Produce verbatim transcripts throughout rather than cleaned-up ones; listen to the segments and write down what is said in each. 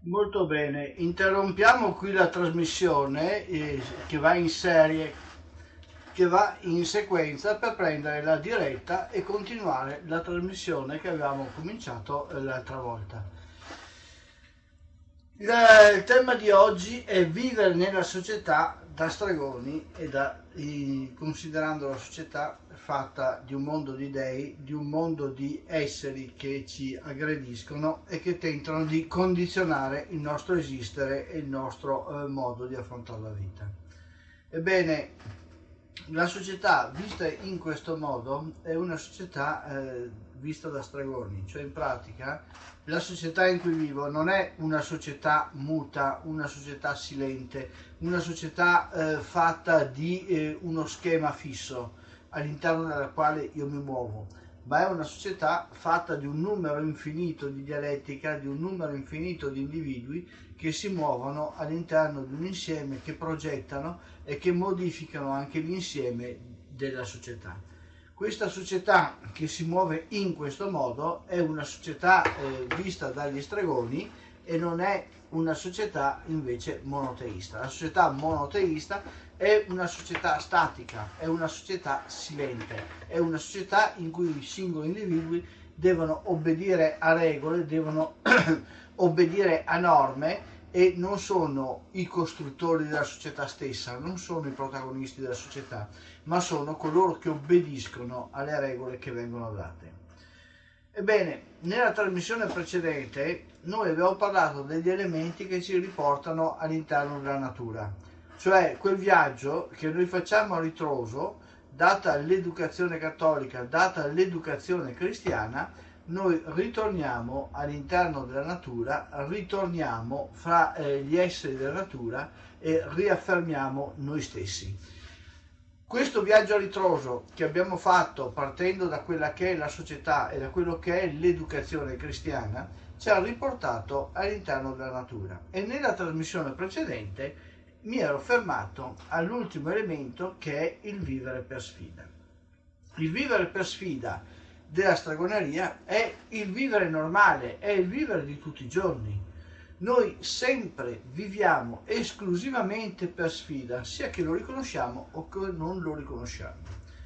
Molto bene, interrompiamo qui la trasmissione eh, che va in serie, che va in sequenza per prendere la diretta e continuare la trasmissione che avevamo cominciato eh, l'altra volta. Il, il tema di oggi è vivere nella società da stregoni e da, i- considerando la società fatta di un mondo di dei, di un mondo di esseri che ci aggrediscono e che tentano di condizionare il nostro esistere e il nostro eh, modo di affrontare la vita. Ebbene, la società vista in questo modo è una società eh, vista da stregoni, cioè in pratica la società in cui vivo non è una società muta, una società silente, una società eh, fatta di eh, uno schema fisso all'interno della quale io mi muovo, ma è una società fatta di un numero infinito di dialettica, di un numero infinito di individui che si muovono all'interno di un insieme, che progettano e che modificano anche l'insieme della società. Questa società che si muove in questo modo è una società eh, vista dagli stregoni e non è una società invece monoteista. La società monoteista è una società statica, è una società silente, è una società in cui i singoli individui devono obbedire a regole, devono obbedire a norme e non sono i costruttori della società stessa, non sono i protagonisti della società, ma sono coloro che obbediscono alle regole che vengono date. Ebbene, nella trasmissione precedente noi abbiamo parlato degli elementi che ci riportano all'interno della natura, cioè quel viaggio che noi facciamo a ritroso, data l'educazione cattolica, data l'educazione cristiana, noi ritorniamo all'interno della natura, ritorniamo fra eh, gli esseri della natura e riaffermiamo noi stessi. Questo viaggio a ritroso che abbiamo fatto partendo da quella che è la società e da quello che è l'educazione cristiana ci ha riportato all'interno della natura, e nella trasmissione precedente mi ero fermato all'ultimo elemento, che è il vivere per sfida. Il vivere per sfida della stregoneria è il vivere normale, è il vivere di tutti i giorni. Noi sempre viviamo esclusivamente per sfida, sia che lo riconosciamo o che non lo riconosciamo.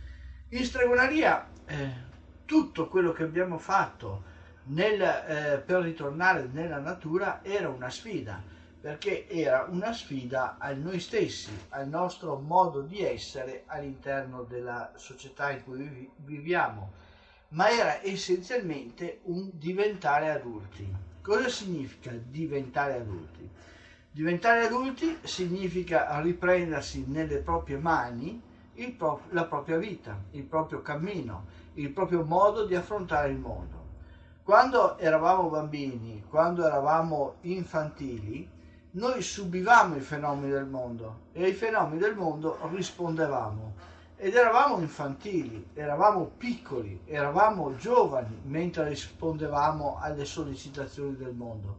In stregoneria eh, tutto quello che abbiamo fatto nel, eh, per ritornare nella natura era una sfida, perché era una sfida a noi stessi, al nostro modo di essere all'interno della società in cui viviamo, ma era essenzialmente un diventare adulti. Cosa significa diventare adulti? Diventare adulti significa riprendersi nelle proprie mani il pro- la propria vita, il proprio cammino, il proprio modo di affrontare il mondo. Quando eravamo bambini, quando eravamo infantili, noi subivamo i fenomeni del mondo e ai fenomeni del mondo rispondevamo. Ed eravamo infantili, eravamo piccoli, eravamo giovani mentre rispondevamo alle sollecitazioni del mondo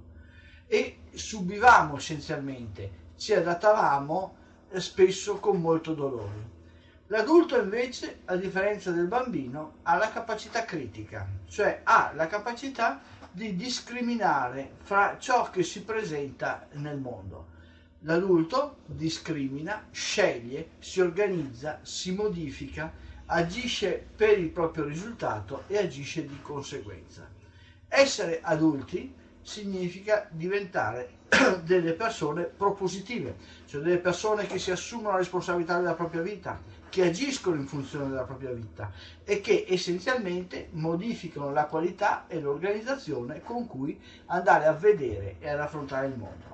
e subivamo essenzialmente, ci adattavamo eh, spesso con molto dolore. L'adulto invece, a differenza del bambino, ha la capacità critica, cioè ha la capacità di discriminare fra ciò che si presenta nel mondo. L'adulto discrimina, sceglie, si organizza, si modifica, agisce per il proprio risultato e agisce di conseguenza. Essere adulti significa diventare delle persone propositive, cioè delle persone che si assumono la responsabilità della propria vita, che agiscono in funzione della propria vita e che essenzialmente modificano la qualità e l'organizzazione con cui andare a vedere e ad affrontare il mondo.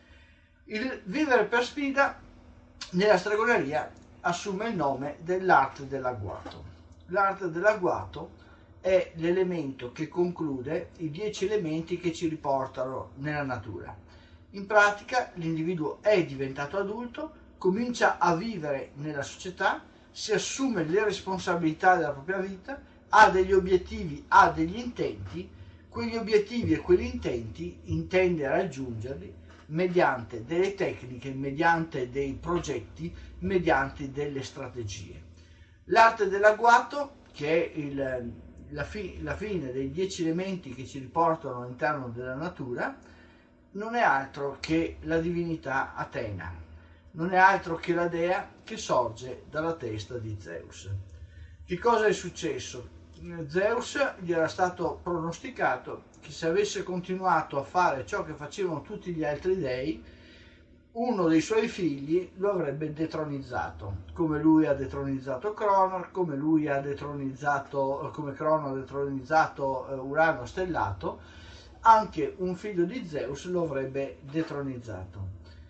Il vivere per sfida nella stregoneria assume il nome dell'arte dell'agguato. L'arte dell'agguato è l'elemento che conclude i dieci elementi che ci riportano nella natura. In pratica l'individuo è diventato adulto, comincia a vivere nella società, si assume le responsabilità della propria vita, ha degli obiettivi, ha degli intenti, quegli obiettivi e quegli intenti intende raggiungerli mediante delle tecniche, mediante dei progetti, mediante delle strategie. L'arte dell'agguato, che è il, la, fi, la fine dei dieci elementi che ci riportano all'interno della natura, non è altro che la divinità Atena, non è altro che la dea che sorge dalla testa di Zeus. Che cosa è successo? Zeus gli era stato pronosticato che se avesse continuato a fare ciò che facevano tutti gli altri dei, uno dei suoi figli lo avrebbe detronizzato, come lui ha detronizzato Crono, come lui ha detronizzato, come Crono ha detronizzato Urano stellato, anche un figlio di Zeus lo avrebbe detronizzato.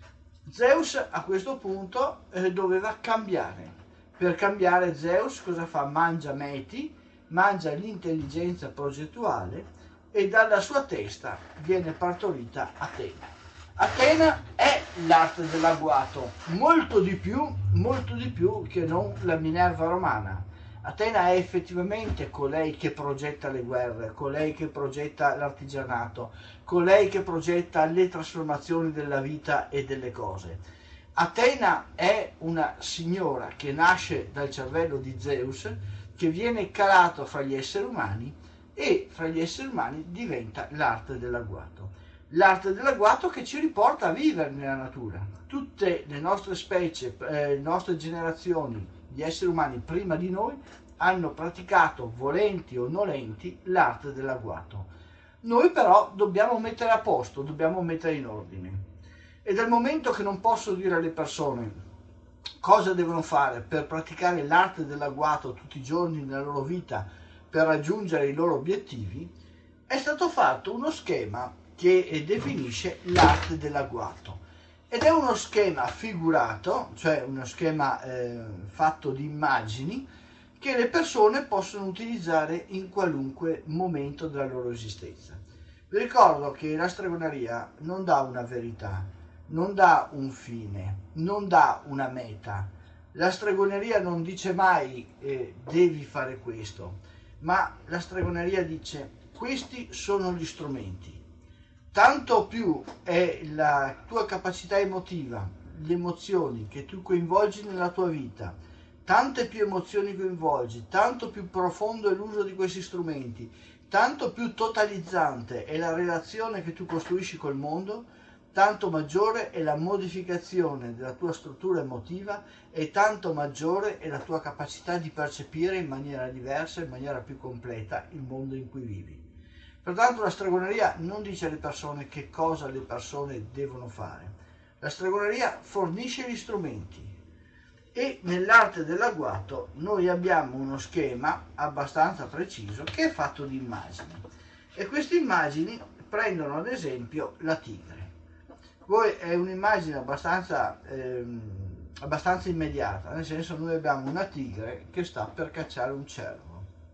Zeus a questo punto eh, doveva cambiare. Per cambiare Zeus cosa fa? Mangia Meti, mangia l'intelligenza progettuale e dalla sua testa viene partorita Atena. Atena è l'arte dell'agguato, molto di più, molto di più che non la Minerva romana. Atena è effettivamente colei che progetta le guerre, colei che progetta l'artigianato, colei che progetta le trasformazioni della vita e delle cose. Atena è una signora che nasce dal cervello di Zeus, che viene calato fra gli esseri umani e fra gli esseri umani diventa l'arte dell'agguato. L'arte dell'agguato che ci riporta a vivere nella natura. Tutte le nostre specie, eh, le nostre generazioni, gli esseri umani prima di noi, hanno praticato, volenti o nolenti, l'arte dell'agguato. Noi però dobbiamo mettere a posto, dobbiamo mettere in ordine. E dal momento che non posso dire alle persone cosa devono fare per praticare l'arte dell'agguato tutti i giorni nella loro vita per raggiungere i loro obiettivi, è stato fatto uno schema che definisce l'arte dell'agguato. Ed è uno schema figurato, cioè uno schema eh, fatto di immagini, che le persone possono utilizzare in qualunque momento della loro esistenza. Vi ricordo che la stregoneria non dà una verità, non dà un fine, non dà una meta. La stregoneria non dice mai eh, devi fare questo, ma la stregoneria dice questi sono gli strumenti. Tanto più è la tua capacità emotiva, le emozioni che tu coinvolgi nella tua vita, tante più emozioni coinvolgi, tanto più profondo è l'uso di questi strumenti, tanto più totalizzante è la relazione che tu costruisci col mondo, tanto maggiore è la modificazione della tua struttura emotiva e tanto maggiore è la tua capacità di percepire in maniera diversa, in maniera più completa il mondo in cui vivi. Pertanto la stregoneria non dice alle persone che cosa le persone devono fare. La stregoneria fornisce gli strumenti e nell'arte dell'agguato noi abbiamo uno schema abbastanza preciso che è fatto di immagini. E queste immagini prendono ad esempio la tigre. Poi è un'immagine abbastanza, ehm, abbastanza immediata, nel senso noi abbiamo una tigre che sta per cacciare un cervo.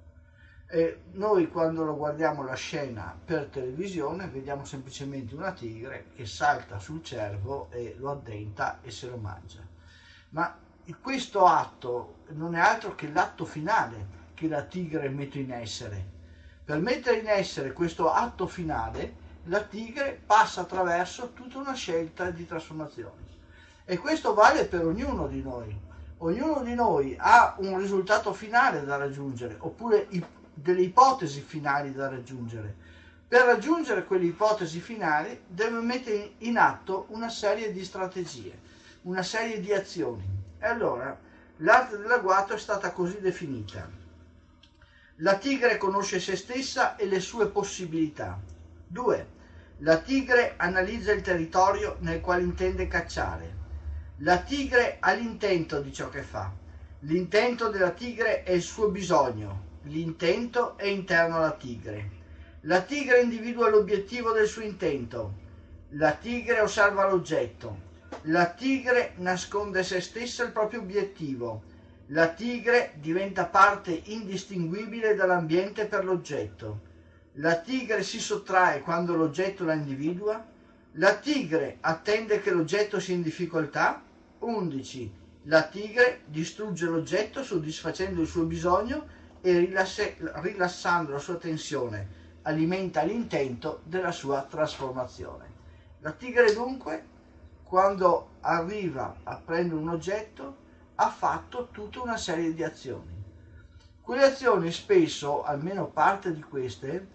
E noi quando lo guardiamo la scena per televisione vediamo semplicemente una tigre che salta sul cervo e lo addenta e se lo mangia. Ma questo atto non è altro che l'atto finale che la tigre mette in essere. Per mettere in essere questo atto finale la tigre passa attraverso tutta una scelta di trasformazioni. E questo vale per ognuno di noi. Ognuno di noi ha un risultato finale da raggiungere, oppure delle ipotesi finali da raggiungere. Per raggiungere quelle ipotesi finali deve mettere in atto una serie di strategie, una serie di azioni. E allora l'arte dell'agguato è stata così definita. La tigre conosce se stessa e le sue possibilità. due. La tigre analizza il territorio nel quale intende cacciare. La tigre ha l'intento di ciò che fa. L'intento della tigre è il suo bisogno. L'intento è interno alla tigre. La tigre individua l'obiettivo del suo intento. La tigre osserva l'oggetto. La tigre nasconde se stessa il proprio obiettivo. La tigre diventa parte indistinguibile dall'ambiente per l'oggetto. La tigre si sottrae quando l'oggetto la individua. La tigre attende che l'oggetto sia in difficoltà. undici. La tigre distrugge l'oggetto soddisfacendo il suo bisogno e rilassando la sua tensione, alimenta l'intento della sua trasformazione. La tigre dunque, quando arriva a prendere un oggetto, ha fatto tutta una serie di azioni. Quelle azioni spesso, almeno parte di queste,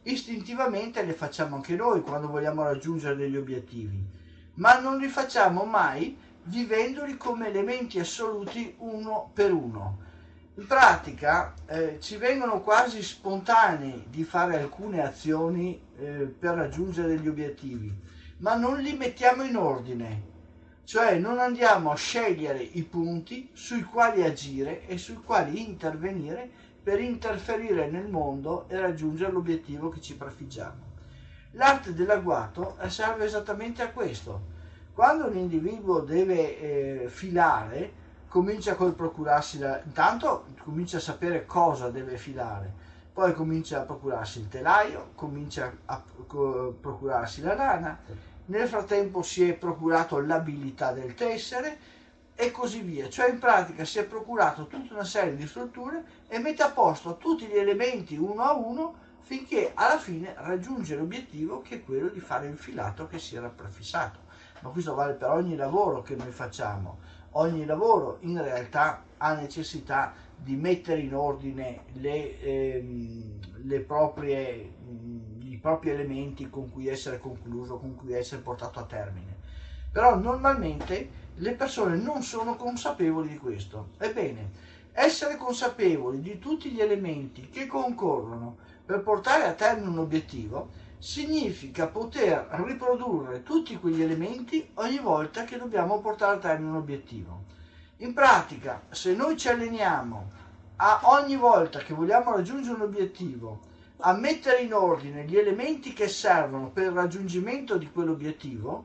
istintivamente le facciamo anche noi quando vogliamo raggiungere degli obiettivi, ma non li facciamo mai vivendoli come elementi assoluti uno per uno. In pratica eh, ci vengono quasi spontanei di fare alcune azioni eh, per raggiungere degli obiettivi, ma non li mettiamo in ordine, cioè non andiamo a scegliere i punti sui quali agire e sui quali intervenire per interferire nel mondo e raggiungere l'obiettivo che ci prefiggiamo. L'arte dell'agguato serve esattamente a questo. Quando un individuo deve eh, filare, comincia col procurarsi, la, intanto comincia a sapere cosa deve filare, poi comincia a procurarsi il telaio, comincia a, a procurarsi la lana, nel frattempo si è procurato l'abilità del tessere e così via, cioè in pratica si è procurato tutta una serie di strutture e mette a posto tutti gli elementi uno a uno finché alla fine raggiunge l'obiettivo, che è quello di fare il filato che si era prefissato. Ma questo vale per ogni lavoro che noi facciamo. Ogni lavoro in realtà ha necessità di mettere in ordine le, ehm, le proprie, mh, i propri elementi con cui essere concluso, con cui essere portato a termine. Però normalmente le persone non sono consapevoli di questo. Ebbene, essere consapevoli di tutti gli elementi che concorrono per portare a termine un obiettivo significa poter riprodurre tutti quegli elementi ogni volta che dobbiamo portare a termine un obiettivo. In pratica, se noi ci alleniamo a ogni volta che vogliamo raggiungere un obiettivo a mettere in ordine gli elementi che servono per il raggiungimento di quell'obiettivo,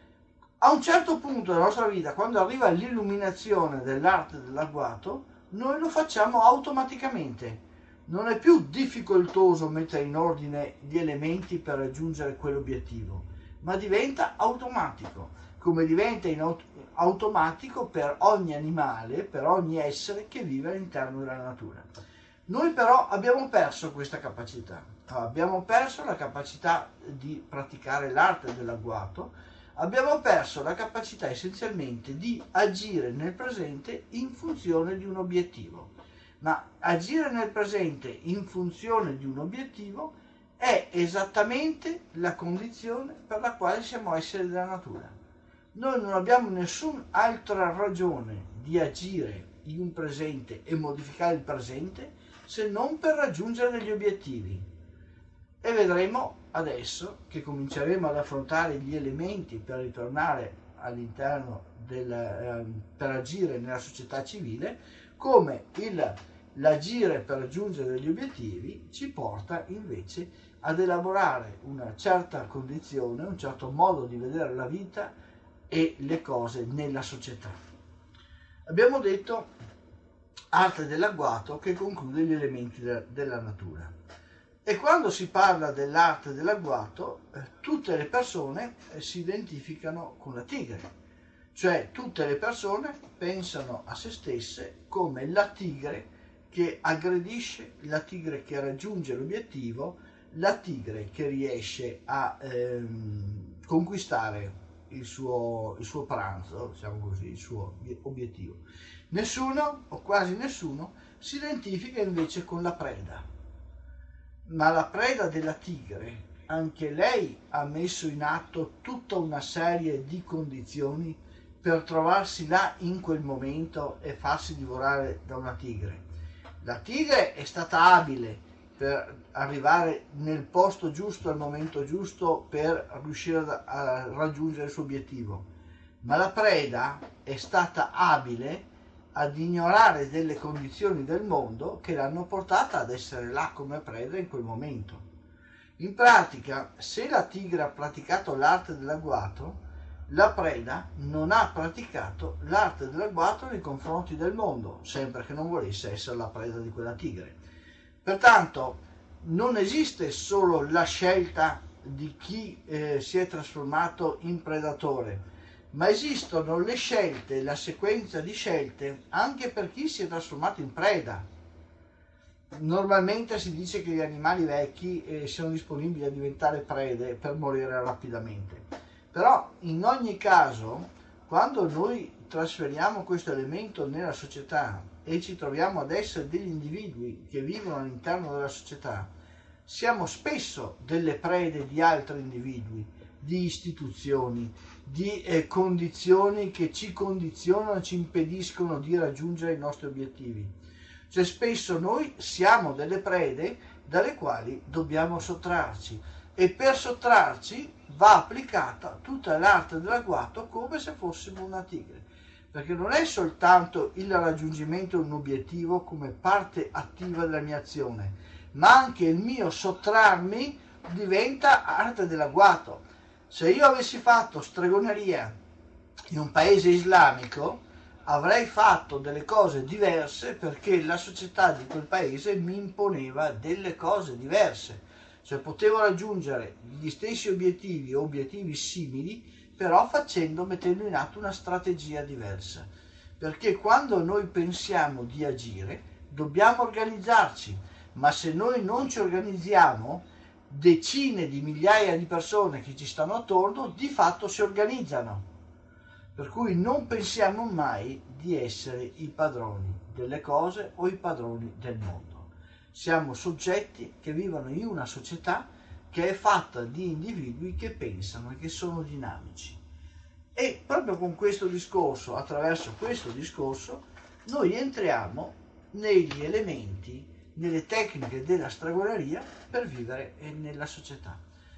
a un certo punto della nostra vita, quando arriva l'illuminazione dell'arte dell'agguato, noi lo facciamo automaticamente. Non è più difficoltoso mettere in ordine gli elementi per raggiungere quell'obiettivo, ma diventa automatico, come diventa in aut- automatico per ogni animale, per ogni essere che vive all'interno della natura. Noi però abbiamo perso questa capacità, abbiamo perso la capacità di praticare l'arte dell'agguato, abbiamo perso la capacità essenzialmente di agire nel presente in funzione di un obiettivo. Ma agire nel presente in funzione di un obiettivo è esattamente la condizione per la quale siamo esseri della natura. Noi non abbiamo nessun'altra ragione di agire in un presente e modificare il presente se non per raggiungere degli obiettivi. E vedremo adesso che cominceremo ad affrontare gli elementi per ritornare all'interno del, eh, per agire nella società civile, come il l'agire per raggiungere degli obiettivi ci porta invece ad elaborare una certa condizione, un certo modo di vedere la vita e le cose nella società. Abbiamo detto arte dell'agguato che conclude gli elementi de- della natura. E quando si parla dell'arte dell'agguato, eh, tutte le persone eh, si identificano con la tigre, cioè tutte le persone pensano a se stesse come la tigre che aggredisce, la tigre che raggiunge l'obiettivo, la tigre che riesce a ehm, conquistare il suo, il suo pranzo, diciamo così, il suo obiettivo. Nessuno, o quasi nessuno, si identifica invece con la preda. Ma la preda della tigre, anche lei ha messo in atto tutta una serie di condizioni per trovarsi là in quel momento e farsi divorare da una tigre. La tigre è stata abile per arrivare nel posto giusto al momento giusto per riuscire a raggiungere il suo obiettivo, ma la preda è stata abile ad ignorare delle condizioni del mondo che l'hanno portata ad essere là come preda in quel momento. In pratica, se la tigre ha praticato l'arte dell'agguato, la preda non ha praticato l'arte dell'agguato nei confronti del mondo, sempre che non volesse essere la preda di quella tigre. Pertanto non esiste solo la scelta di chi eh, si è trasformato in predatore, ma esistono le scelte, la sequenza di scelte anche per chi si è trasformato in preda. Normalmente si dice che gli animali vecchi eh, siano disponibili a diventare prede per morire rapidamente. Però in ogni caso, quando noi trasferiamo questo elemento nella società e ci troviamo ad essere degli individui che vivono all'interno della società, siamo spesso delle prede di altri individui, di istituzioni, di eh, condizioni che ci condizionano, ci impediscono di raggiungere i nostri obiettivi. Cioè spesso noi siamo delle prede dalle quali dobbiamo sottrarci, e per sottrarci va applicata tutta l'arte dell'agguato come se fossimo una tigre, perché non è soltanto il raggiungimento di un obiettivo come parte attiva della mia azione, ma anche il mio sottrarmi diventa arte dell'agguato. Se io avessi fatto stregoneria in un paese islamico, avrei fatto delle cose diverse perché la società di quel paese mi imponeva delle cose diverse. Cioè potevo raggiungere gli stessi obiettivi o obiettivi simili, però facendo, mettendo in atto una strategia diversa. Perché quando noi pensiamo di agire, dobbiamo organizzarci, ma se noi non ci organizziamo, decine di migliaia di persone che ci stanno attorno di fatto si organizzano. Per cui non pensiamo mai di essere i padroni delle cose o i padroni del mondo. Siamo soggetti che vivono in una società che è fatta di individui che pensano e che sono dinamici. E proprio con questo discorso, attraverso questo discorso, noi entriamo negli elementi, nelle tecniche della stregoneria per vivere nella società.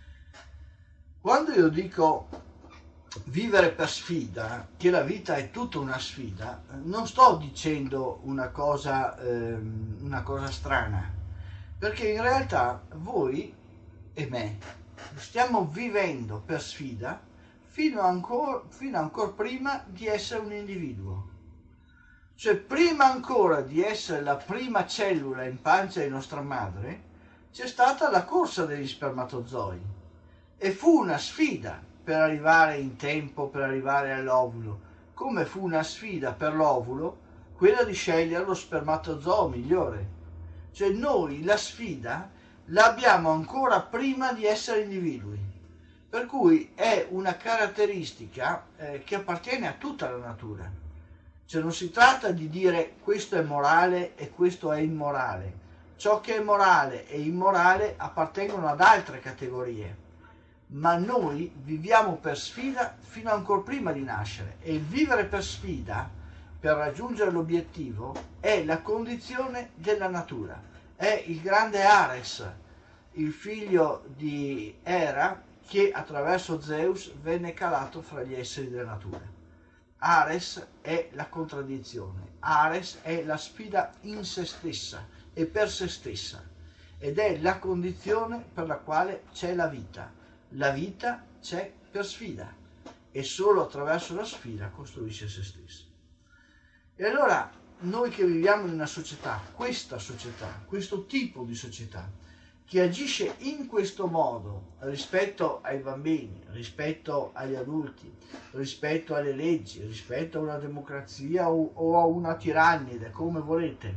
Quando io dico vivere per sfida, che la vita è tutta una sfida, non sto dicendo una cosa, ehm, una cosa strana, perché in realtà voi e me stiamo vivendo per sfida fino ancora, fino ancora prima di essere un individuo. Cioè prima ancora di essere la prima cellula in pancia di nostra madre, c'è stata la corsa degli spermatozoi e fu una sfida per arrivare in tempo, per arrivare all'ovulo, come fu una sfida per l'ovulo quella di scegliere lo spermatozoo migliore. Cioè noi la sfida l'abbiamo ancora prima di essere individui, per cui è una caratteristica eh, che appartiene a tutta la natura. Cioè non si tratta di dire questo è morale e questo è immorale. Ciò che è morale e immorale appartengono ad altre categorie, ma noi viviamo per sfida fino ancora prima di nascere, e il vivere per sfida, per raggiungere l'obiettivo, è la condizione della natura. È il grande Ares, il figlio di Era, che attraverso Zeus venne calato fra gli esseri della natura. Ares è la contraddizione, Ares è la sfida in se stessa e per se stessa, ed è la condizione per la quale c'è la vita. La vita c'è per sfida e solo attraverso la sfida costruisce se stessa. E allora noi che viviamo in una società, questa società, questo tipo di società, che agisce in questo modo rispetto ai bambini, rispetto agli adulti, rispetto alle leggi, rispetto a una democrazia o, o a una tirannide, come volete,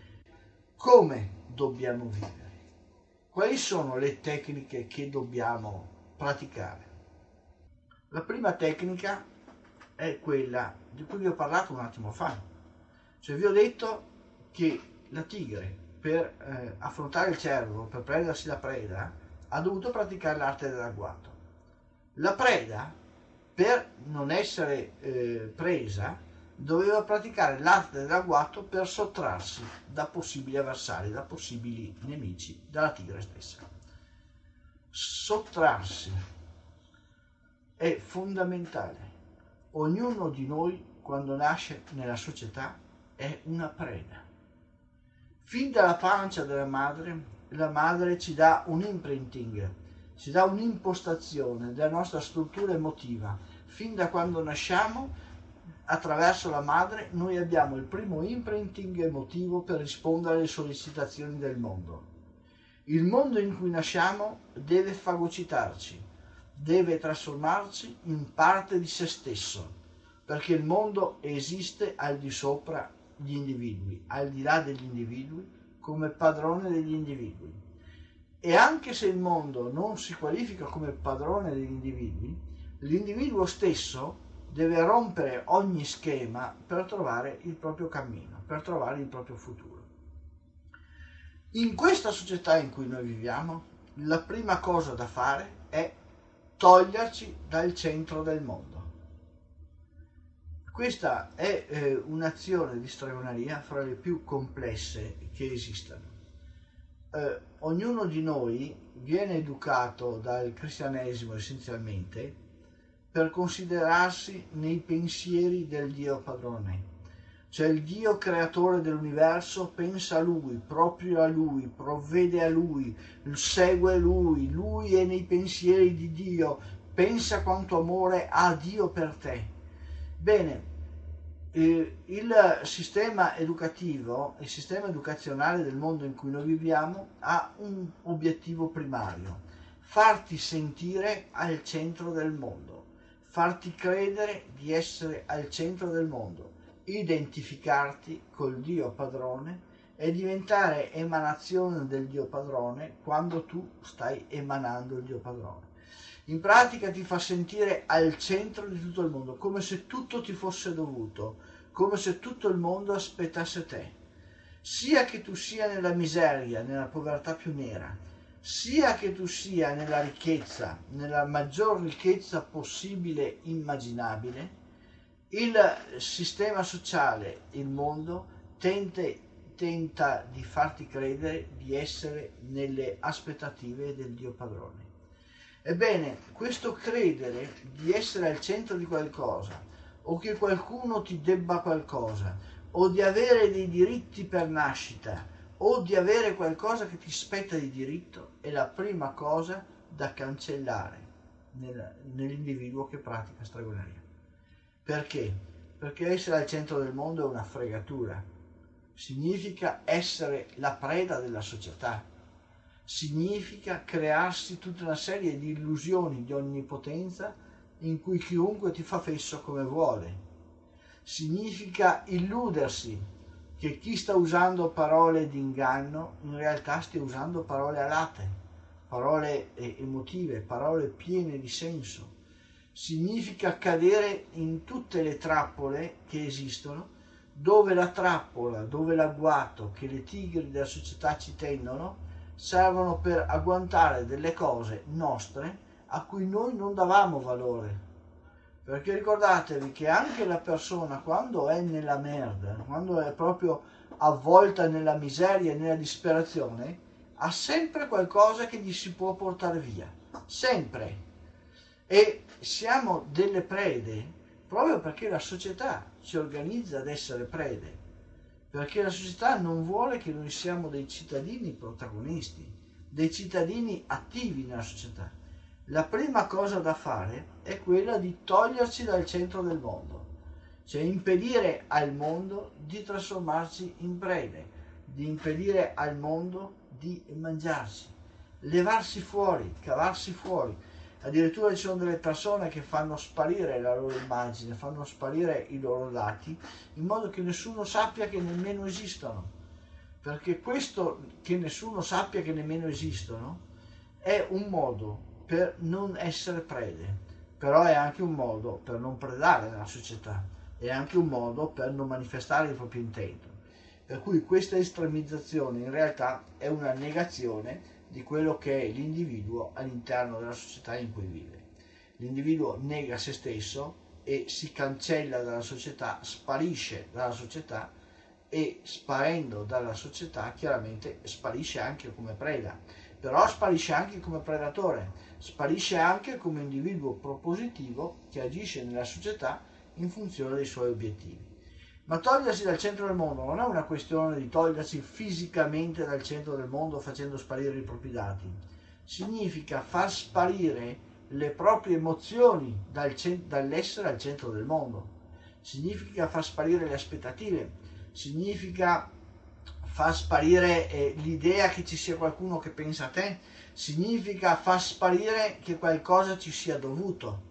come dobbiamo vivere? Quali sono le tecniche che dobbiamo praticare? La prima tecnica è quella di cui vi ho parlato un attimo fa. Cioè vi ho detto che la tigre, per eh, affrontare il cervo, per prendersi la preda, ha dovuto praticare l'arte dell'agguato. La preda, per non essere eh, presa, doveva praticare l'arte dell'agguato per sottrarsi da possibili avversari, da possibili nemici, dalla tigre stessa. Sottrarsi è fondamentale. Ognuno di noi, quando nasce nella società, è una preda. Fin dalla pancia della madre, la madre ci dà un imprinting, ci dà un'impostazione della nostra struttura emotiva. Fin da quando nasciamo, attraverso la madre, noi abbiamo il primo imprinting emotivo per rispondere alle sollecitazioni del mondo. Il mondo in cui nasciamo deve fagocitarci, deve trasformarci in parte di se stesso, perché il mondo esiste al di sopra gli individui, al di là degli individui, come padrone degli individui. E anche se il mondo non si qualifica come padrone degli individui, l'individuo stesso deve rompere ogni schema per trovare il proprio cammino, per trovare il proprio futuro. In questa società in cui noi viviamo, la prima cosa da fare è toglierci dal centro del mondo. Questa è eh, un'azione di stregoneria fra le più complesse che esistano. Eh, ognuno di noi viene educato dal cristianesimo essenzialmente per considerarsi nei pensieri del Dio padrone. Cioè il Dio creatore dell'universo pensa a Lui, proprio a Lui, provvede a Lui, segue Lui, Lui è nei pensieri di Dio, pensa quanto amore ha Dio per te. Bene, eh, il sistema educativo, il sistema educazionale del mondo in cui noi viviamo ha un obiettivo primario: farti sentire al centro del mondo, farti credere di essere al centro del mondo, identificarti col Dio padrone e diventare emanazione del Dio padrone quando tu stai emanando il Dio padrone. In pratica ti fa sentire al centro di tutto il mondo, come se tutto ti fosse dovuto, come se tutto il mondo aspettasse te. Sia che tu sia nella miseria, nella povertà più nera, sia che tu sia nella ricchezza, nella maggior ricchezza possibile, immaginabile, il sistema sociale, il mondo, tente, tenta di farti credere di essere nelle aspettative del Dio padrone. Ebbene, questo credere di essere al centro di qualcosa, o che qualcuno ti debba qualcosa, o di avere dei diritti per nascita, o di avere qualcosa che ti spetta di diritto, è la prima cosa da cancellare nel, nell'individuo che pratica stregoneria. Perché? Perché essere al centro del mondo è una fregatura. Significa essere la preda della società. Significa crearsi tutta una serie di illusioni di onnipotenza in cui chiunque ti fa fesso come vuole. Significa illudersi che chi sta usando parole di inganno in realtà stia usando parole alate, parole emotive, parole piene di senso. Significa cadere in tutte le trappole che esistono, dove la trappola, dove l'agguato che le tigri della società ci tendono servono per agguantare delle cose nostre a cui noi non davamo valore. Perché ricordatevi che anche la persona, quando è nella merda, quando è proprio avvolta nella miseria e nella disperazione, ha sempre qualcosa che gli si può portare via, sempre. E siamo delle prede proprio perché la società ci organizza ad essere prede, perché la società non vuole che noi siamo dei cittadini protagonisti, dei cittadini attivi nella società. La prima cosa da fare è quella di toglierci dal centro del mondo, cioè impedire al mondo di trasformarci in prede, di impedire al mondo di mangiarci, levarsi fuori, cavarsi fuori. Addirittura ci sono delle persone che fanno sparire la loro immagine, fanno sparire i loro dati, in modo che nessuno sappia che nemmeno esistono. Perché questo, che nessuno sappia che nemmeno esistono, è un modo per non essere prede, però è anche un modo per non predare nella società, è anche un modo per non manifestare il proprio intento. Per cui questa estremizzazione in realtà è una negazione di quello che è l'individuo all'interno della società in cui vive. L'individuo nega se stesso e si cancella dalla società, sparisce dalla società, e sparendo dalla società chiaramente sparisce anche come preda, però sparisce anche come predatore, sparisce anche come individuo propositivo che agisce nella società in funzione dei suoi obiettivi. Ma togliersi dal centro del mondo non è una questione di togliersi fisicamente dal centro del mondo facendo sparire i propri dati. Significa far sparire le proprie emozioni dal cent- dall'essere al centro del mondo. Significa far sparire le aspettative. Significa far sparire eh, l'idea che ci sia qualcuno che pensa a te. Significa far sparire che qualcosa ci sia dovuto.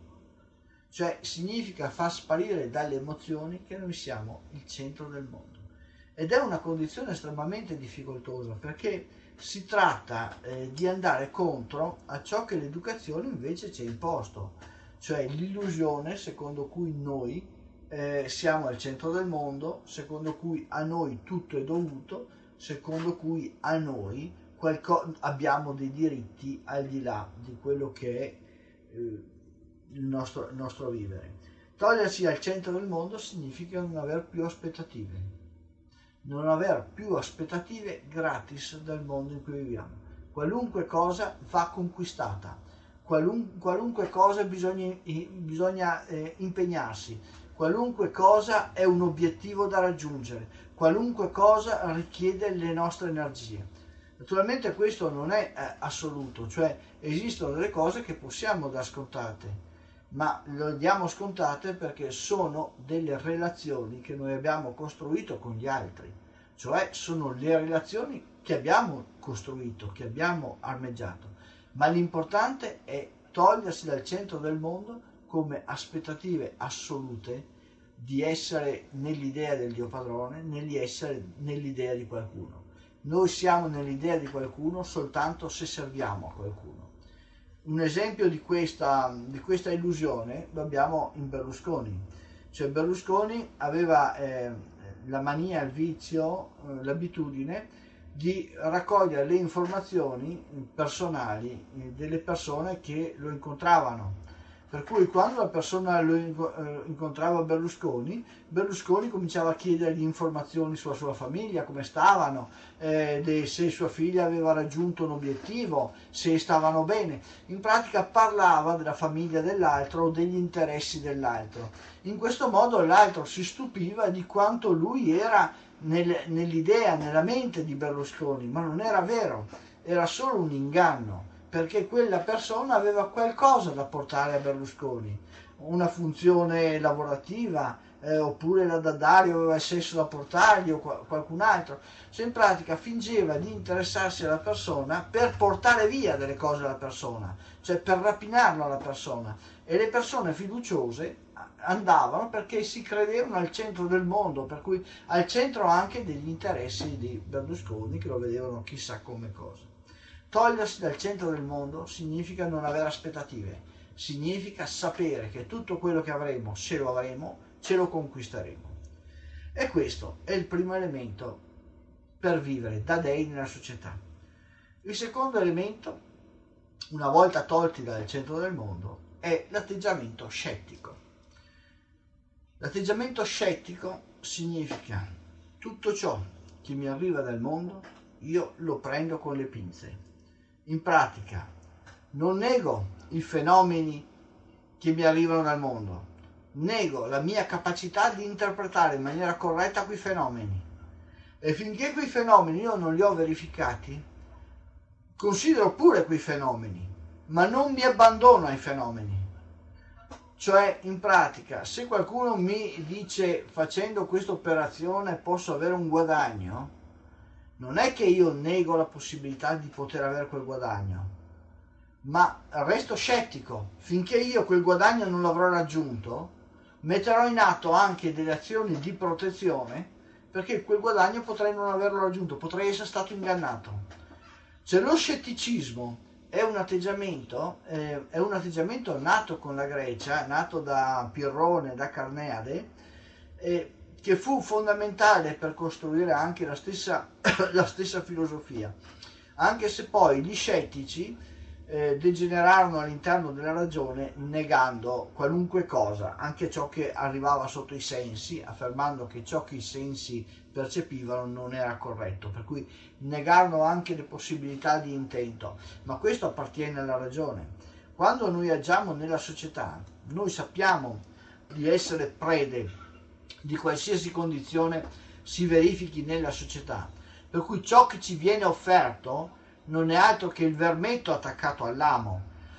Cioè significa far sparire dalle emozioni che noi siamo il centro del mondo. Ed è una condizione estremamente difficoltosa, perché si tratta eh, di andare contro a ciò che l'educazione invece ci ha imposto, cioè l'illusione secondo cui noi eh, siamo al centro del mondo, secondo cui a noi tutto è dovuto, secondo cui a noi qualco, abbiamo dei diritti al di là di quello che è eh, il, nostro, il nostro vivere. Togliersi al centro del mondo significa non aver più aspettative, non aver più aspettative gratis dal mondo in cui viviamo. Qualunque cosa va conquistata, qualun, qualunque cosa bisogna, bisogna eh, impegnarsi, qualunque cosa è un obiettivo da raggiungere, qualunque cosa richiede le nostre energie. Naturalmente questo non è eh, assoluto, cioè esistono delle cose che possiamo dar scontate, ma le diamo scontate perché sono delle relazioni che noi abbiamo costruito con gli altri, cioè sono le relazioni che abbiamo costruito, che abbiamo armeggiato, ma l'importante è togliersi dal centro del mondo come aspettative assolute di essere nell'idea del Dio padrone, nell'essere nell'idea di qualcuno. Noi siamo nell'idea di qualcuno soltanto se serviamo a qualcuno. Un esempio di questa, di questa illusione lo abbiamo in Berlusconi. Cioè Berlusconi aveva eh, la mania, il vizio, eh, l'abitudine di raccogliere le informazioni personali eh, delle persone che lo incontravano. Per cui quando la persona lo incontrava Berlusconi, Berlusconi cominciava a chiedergli informazioni sulla sua famiglia, come stavano, eh, se sua figlia aveva raggiunto un obiettivo, se stavano bene. In pratica parlava della famiglia dell'altro o degli interessi dell'altro. In questo modo l'altro si stupiva di quanto lui era nel, nell'idea, nella mente di Berlusconi, ma non era vero, era solo un inganno, perché quella persona aveva qualcosa da portare a Berlusconi, una funzione lavorativa, eh, oppure la Daddario aveva il sesso da portargli o qual- qualcun altro. Cioè in pratica fingeva di interessarsi alla persona per portare via delle cose alla persona, cioè per rapinarlo alla persona. E le persone fiduciose andavano perché si credevano al centro del mondo, per cui al centro anche degli interessi di Berlusconi, che lo vedevano chissà come cosa. Togliersi dal centro del mondo significa non avere aspettative, significa sapere che tutto quello che avremo, se lo avremo, ce lo conquisteremo. E questo è il primo elemento per vivere da dei nella società. Il secondo elemento, una volta tolti dal centro del mondo, è l'atteggiamento scettico. L'atteggiamento scettico significa tutto ciò che mi arriva dal mondo, io lo prendo con le pinze. In pratica, non nego i fenomeni che mi arrivano dal mondo, nego la mia capacità di interpretare in maniera corretta quei fenomeni. E finché quei fenomeni io non li ho verificati, considero pure quei fenomeni, ma non mi abbandono ai fenomeni. Cioè, in pratica, se qualcuno mi dice facendo questa operazione posso avere un guadagno, non è che io nego la possibilità di poter avere quel guadagno, ma resto scettico. Finché io quel guadagno non l'avrò raggiunto, metterò in atto anche delle azioni di protezione, perché quel guadagno potrei non averlo raggiunto, potrei essere stato ingannato. Cioè lo scetticismo è un atteggiamento, eh, è un atteggiamento nato con la Grecia, nato da Pirrone, da Carneade, eh, che fu fondamentale per costruire anche la stessa, la stessa filosofia, anche se poi gli scettici eh, degenerarono all'interno della ragione negando qualunque cosa, anche ciò che arrivava sotto i sensi, affermando che ciò che i sensi percepivano non era corretto, per cui negarono anche le possibilità di intento, ma questo appartiene alla ragione. Quando noi agiamo nella società, noi sappiamo di essere prede di qualsiasi condizione si verifichi nella società, per cui ciò che ci viene offerto non è altro che il vermetto attaccato all'amo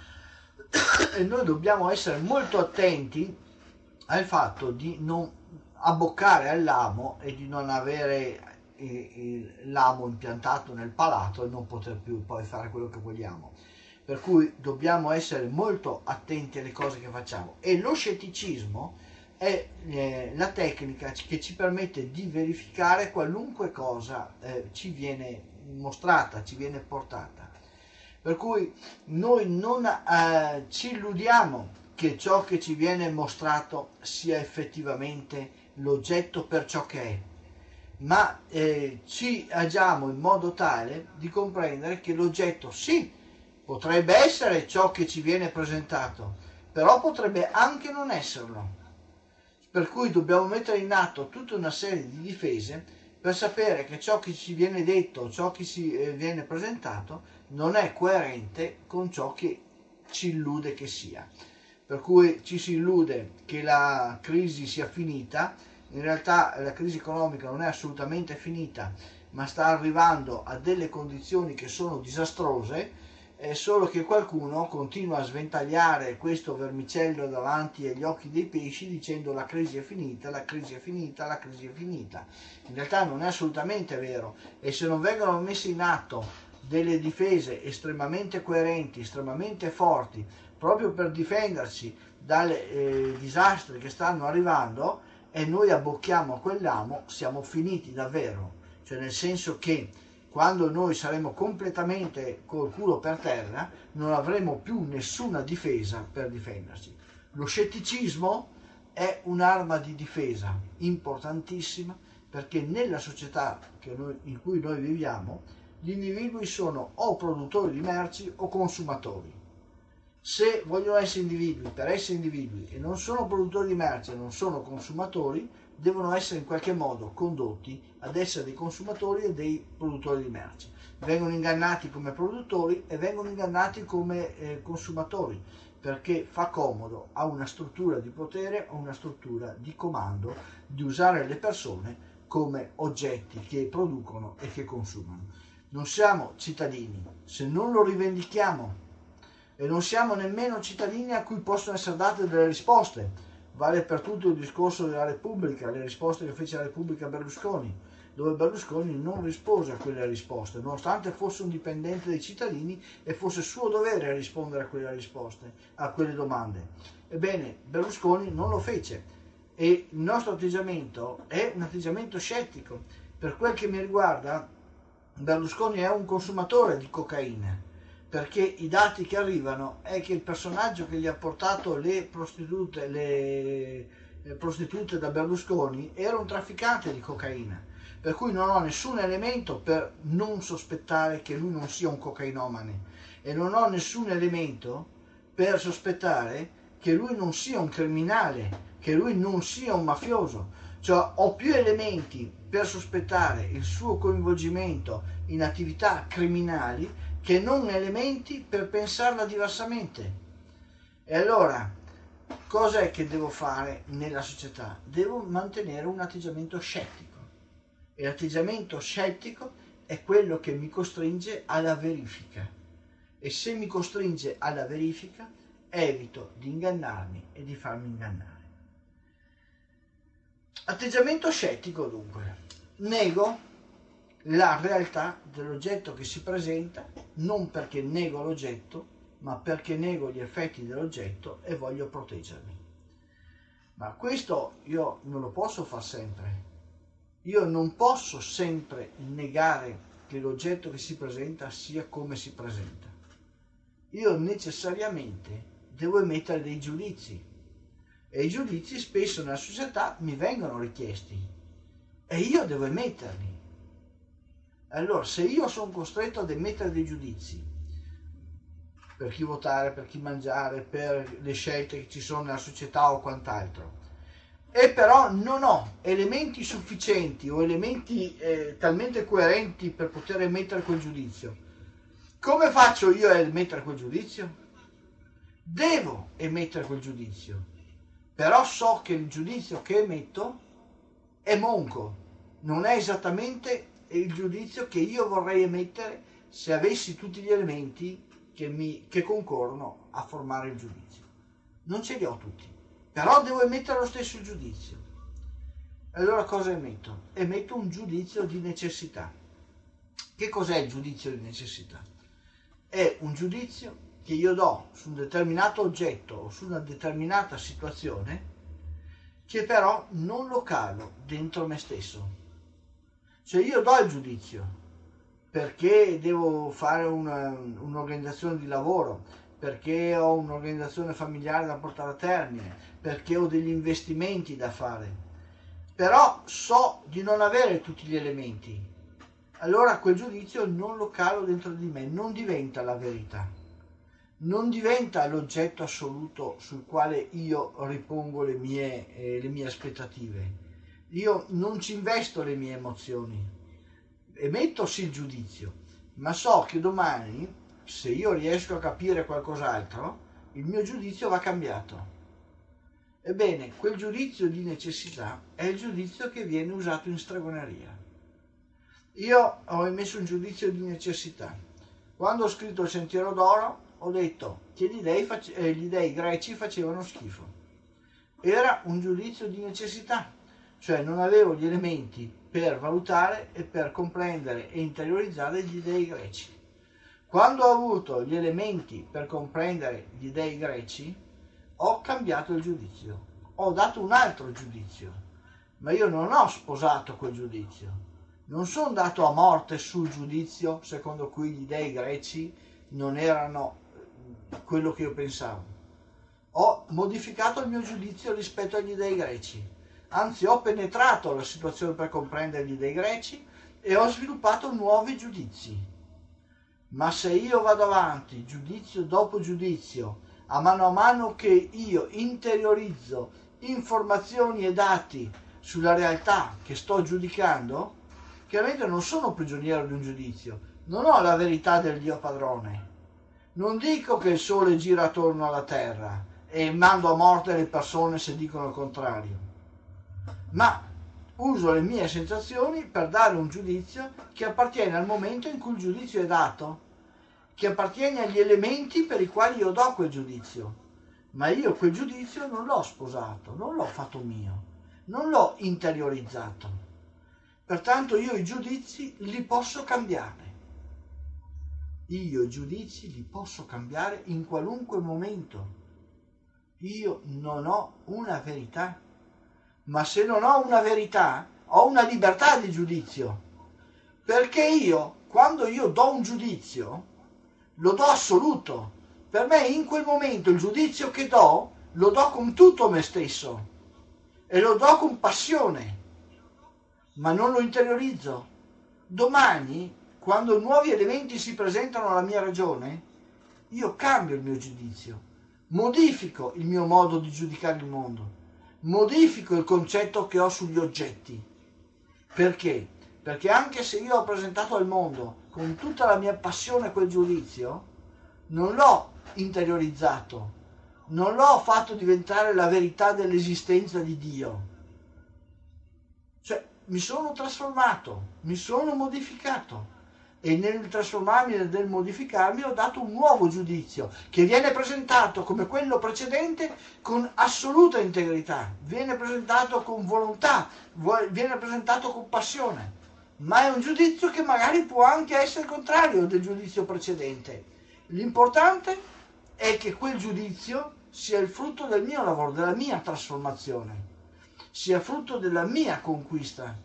e noi dobbiamo essere molto attenti al fatto di non abboccare all'amo e di non avere l'amo impiantato nel palato e non poter più poi fare quello che vogliamo. Per cui dobbiamo essere molto attenti alle cose che facciamo, e lo scetticismo è eh, la tecnica che ci permette di verificare qualunque cosa eh, ci viene mostrata, ci viene portata. Per cui noi non eh, ci illudiamo che ciò che ci viene mostrato sia effettivamente l'oggetto per ciò che è. ma eh, ci agiamo in modo tale di comprendere che l'oggetto sì, potrebbe essere ciò che ci viene presentato, però potrebbe anche non esserlo. Per cui dobbiamo mettere in atto tutta una serie di difese per sapere che ciò che ci viene detto, ciò che ci eh, viene presentato, non è coerente con ciò che ci illude che sia. Per cui ci si illude che la crisi sia finita, in realtà la crisi economica non è assolutamente finita, ma sta arrivando a delle condizioni che sono disastrose, è solo che qualcuno continua a sventagliare questo vermicello davanti agli occhi dei pesci dicendo la crisi è finita, la crisi è finita, la crisi è finita. In realtà non è assolutamente vero, e se non vengono messe in atto delle difese estremamente coerenti, estremamente forti, proprio per difenderci dai eh, disastri che stanno arrivando, e noi abbocchiamo a quell'amo, siamo finiti davvero. Cioè, nel senso che quando noi saremo completamente col culo per terra, non avremo più nessuna difesa per difenderci. Lo scetticismo è un'arma di difesa importantissima, perché nella società che noi, in cui noi viviamo, gli individui sono o produttori di merci o consumatori. Se vogliono essere individui per essere individui e non sono produttori di merci e non sono consumatori, devono essere in qualche modo condotti ad essere dei consumatori e dei produttori di merci. Vengono ingannati come produttori e vengono ingannati come eh, consumatori, perché fa comodo a una struttura di potere, a una struttura di comando, di usare le persone come oggetti che producono e che consumano. Non siamo cittadini se non lo rivendichiamo, e non siamo nemmeno cittadini a cui possono essere date delle risposte. Vale per tutto il discorso della Repubblica, le risposte che fece la Repubblica Berlusconi, dove Berlusconi non rispose a quelle risposte, nonostante fosse un dipendente dei cittadini e fosse suo dovere rispondere a quelle risposte, a quelle domande. Ebbene, Berlusconi non lo fece, e il nostro atteggiamento è un atteggiamento scettico. Per quel che mi riguarda, Berlusconi è un consumatore di cocaina, perché i dati che arrivano è che il personaggio che gli ha portato le prostitute, le, le prostitute da Berlusconi era un trafficante di cocaina, per cui non ho nessun elemento per non sospettare che lui non sia un cocainomane, e non ho nessun elemento per sospettare che lui non sia un criminale, che lui non sia un mafioso. Cioè, ho più elementi per sospettare il suo coinvolgimento in attività criminali che non elementi per pensarla diversamente. E allora, cosa è che devo fare nella società? Devo mantenere un atteggiamento scettico, e l'atteggiamento scettico è quello che mi costringe alla verifica, e se mi costringe alla verifica evito di ingannarmi e di farmi ingannare. Atteggiamento scettico, dunque: nego la realtà dell'oggetto che si presenta, non perché nego l'oggetto, ma perché nego gli effetti dell'oggetto e voglio proteggermi. Ma questo io non lo posso far sempre. Io non posso sempre negare che l'oggetto che si presenta sia come si presenta. Io necessariamente devo emettere dei giudizi, e i giudizi spesso nella società mi vengono richiesti e io devo emetterli. Allora, se io sono costretto ad emettere dei giudizi per chi votare, per chi mangiare, per le scelte che ci sono nella società o quant'altro, e però non ho elementi sufficienti o elementi eh, talmente coerenti per poter emettere quel giudizio, come faccio io a emettere quel giudizio? Devo emettere quel giudizio, però so che il giudizio che emetto è monco, non è esattamente il giudizio che io vorrei emettere se avessi tutti gli elementi che, mi, che concorrono a formare il giudizio. Non ce li ho tutti, però devo emettere lo stesso giudizio. Allora cosa emetto? Emetto un giudizio di necessità. Che cos'è il giudizio di necessità? È un giudizio che io do su un determinato oggetto o su una determinata situazione, che però non lo calo dentro me stesso. Cioè, io do il giudizio perché devo fare una, un'organizzazione di lavoro, perché ho un'organizzazione familiare da portare a termine, perché ho degli investimenti da fare. però so di non avere tutti gli elementi, allora quel giudizio non lo calo dentro di me, non diventa la verità, non diventa l'oggetto assoluto sul quale io ripongo le mie, eh, le mie aspettative. Io non ci investo le mie emozioni, emetto sì il giudizio, ma so che domani, se io riesco a capire qualcos'altro, il mio giudizio va cambiato. Ebbene, quel giudizio di necessità è il giudizio che viene usato in stregoneria. Io ho emesso un giudizio di necessità. Quando ho scritto il Sentiero d'Oro, ho detto che gli dei, face- eh, gli dei greci facevano schifo. Era un giudizio di necessità, cioè non avevo gli elementi per valutare e per comprendere e interiorizzare gli dei greci. Quando ho avuto gli elementi per comprendere gli dei greci, ho cambiato il giudizio, ho dato un altro giudizio, ma io non ho sposato quel giudizio, non sono andato a morte sul giudizio secondo cui gli dei greci non erano quello che io pensavo. Ho modificato il mio giudizio rispetto agli dei greci, anzi ho penetrato la situazione per comprendere gli dei greci e ho sviluppato nuovi giudizi. Ma se io vado avanti, giudizio dopo giudizio, a mano a mano che io interiorizzo informazioni e dati sulla realtà che sto giudicando, chiaramente non sono prigioniero di un giudizio, non ho la verità del Dio padrone. Non dico che il sole gira attorno alla terra e mando a morte le persone se dicono il contrario, ma uso le mie sensazioni per dare un giudizio che appartiene al momento in cui il giudizio è dato, che appartiene agli elementi per i quali io do quel giudizio, ma io quel giudizio non l'ho sposato, non l'ho fatto mio, non l'ho interiorizzato. Pertanto io i giudizi li posso cambiare. Io i giudizi li posso cambiare in qualunque momento. Io non ho una verità, ma se non ho una verità, ho una libertà di giudizio, perché io, quando io do un giudizio, lo do assoluto. Per me in quel momento il giudizio che do, lo do con tutto me stesso e lo do con passione, ma non lo interiorizzo. Domani, quando nuovi elementi si presentano alla mia ragione, io cambio il mio giudizio, modifico il mio modo di giudicare il mondo, modifico il concetto che ho sugli oggetti. Perché? Perché anche se io ho presentato al mondo con tutta la mia passione quel giudizio, non l'ho interiorizzato, non l'ho fatto diventare la verità dell'esistenza di Dio. Cioè, mi sono trasformato, mi sono modificato e nel trasformarmi e nel modificarmi ho dato un nuovo giudizio che viene presentato come quello precedente con assoluta integrità, viene presentato con volontà, viene presentato con passione, ma è un giudizio che magari può anche essere contrario del giudizio precedente. L'importante è che quel giudizio sia il frutto del mio lavoro, della mia trasformazione, sia frutto della mia conquista,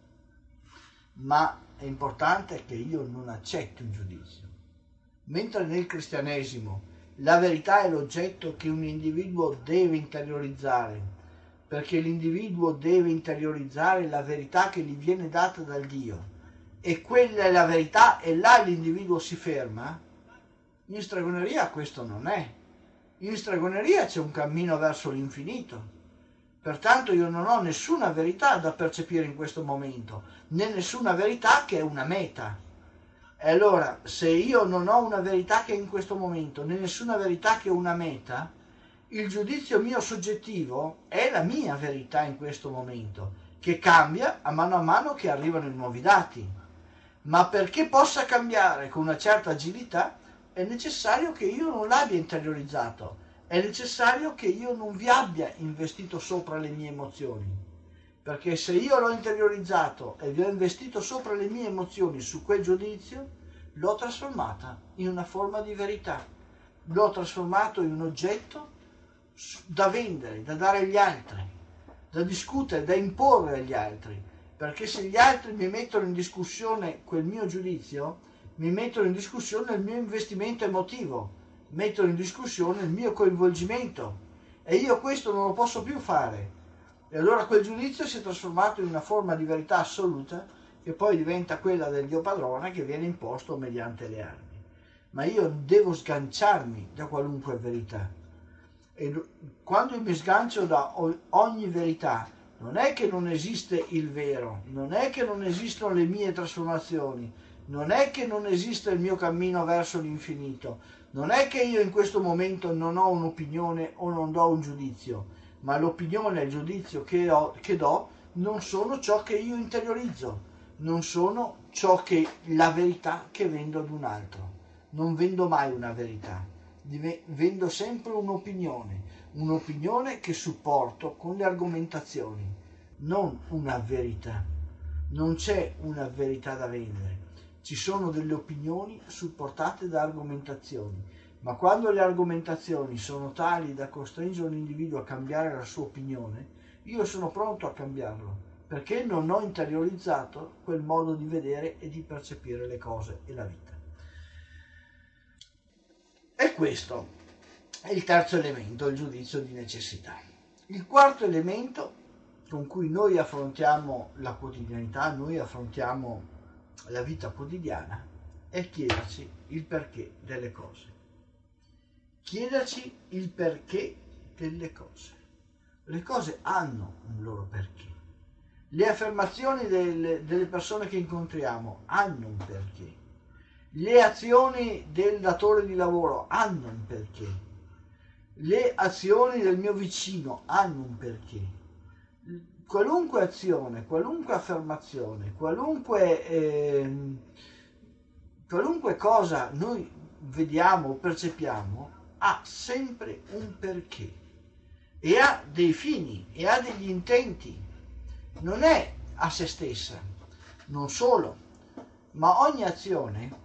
ma è importante che io non accetti un giudizio. Mentre nel cristianesimo la verità è l'oggetto che un individuo deve interiorizzare, perché l'individuo deve interiorizzare la verità che gli viene data dal Dio, e quella è la verità e là l'individuo si ferma, in stregoneria questo non è. In stregoneria c'è un cammino verso l'infinito. Pertanto io non ho nessuna verità da percepire in questo momento, né nessuna verità che è una meta. E allora, se io non ho una verità che è in questo momento, né nessuna verità che è una meta, il giudizio mio soggettivo è la mia verità in questo momento, che cambia a mano a mano che arrivano i nuovi dati. Ma perché possa cambiare con una certa agilità, è necessario che io non l'abbia interiorizzato. È necessario che io non vi abbia investito sopra le mie emozioni, perché se io l'ho interiorizzato e vi ho investito sopra le mie emozioni su quel giudizio, l'ho trasformata in una forma di verità, l'ho trasformato in un oggetto da vendere, da dare agli altri, da discutere, da imporre agli altri, perché se gli altri mi mettono in discussione quel mio giudizio, mi mettono in discussione il mio investimento emotivo, mettono in discussione il mio coinvolgimento e io questo non lo posso più fare. E allora quel giudizio si è trasformato in una forma di verità assoluta che poi diventa quella del Dio padrone, che viene imposto mediante le armi. Ma io devo sganciarmi da qualunque verità. E quando mi sgancio da ogni verità, non è che non esiste il vero, non è che non esistono le mie trasformazioni, non è che non esiste il mio cammino verso l'infinito, non è che io in questo momento non ho un'opinione o non do un giudizio, ma l'opinione e il giudizio che, ho, che do non sono ciò che io interiorizzo, non sono ciò che la verità che vendo ad un altro. Non vendo mai una verità, vendo sempre un'opinione, un'opinione che supporto con le argomentazioni, non una verità. Non c'è una verità da vendere, ci sono delle opinioni supportate da argomentazioni, ma quando le argomentazioni sono tali da costringere un individuo a cambiare la sua opinione, io sono pronto a cambiarlo, perché non ho interiorizzato quel modo di vedere e di percepire le cose e la vita. E questo è il terzo elemento, il giudizio di necessità. Il quarto elemento con cui noi affrontiamo la quotidianità, noi affrontiamo la vita quotidiana, è chiederci il perché delle cose. Chiederci il perché delle cose. Le cose hanno un loro perché. Le affermazioni delle, delle persone che incontriamo hanno un perché. Le azioni del datore di lavoro hanno un perché. Le azioni del mio vicino hanno un perché. Qualunque azione, qualunque affermazione, qualunque, eh, qualunque cosa noi vediamo o percepiamo ha sempre un perché e ha dei fini e ha degli intenti. Non è a se stessa. Non solo, ma ogni azione,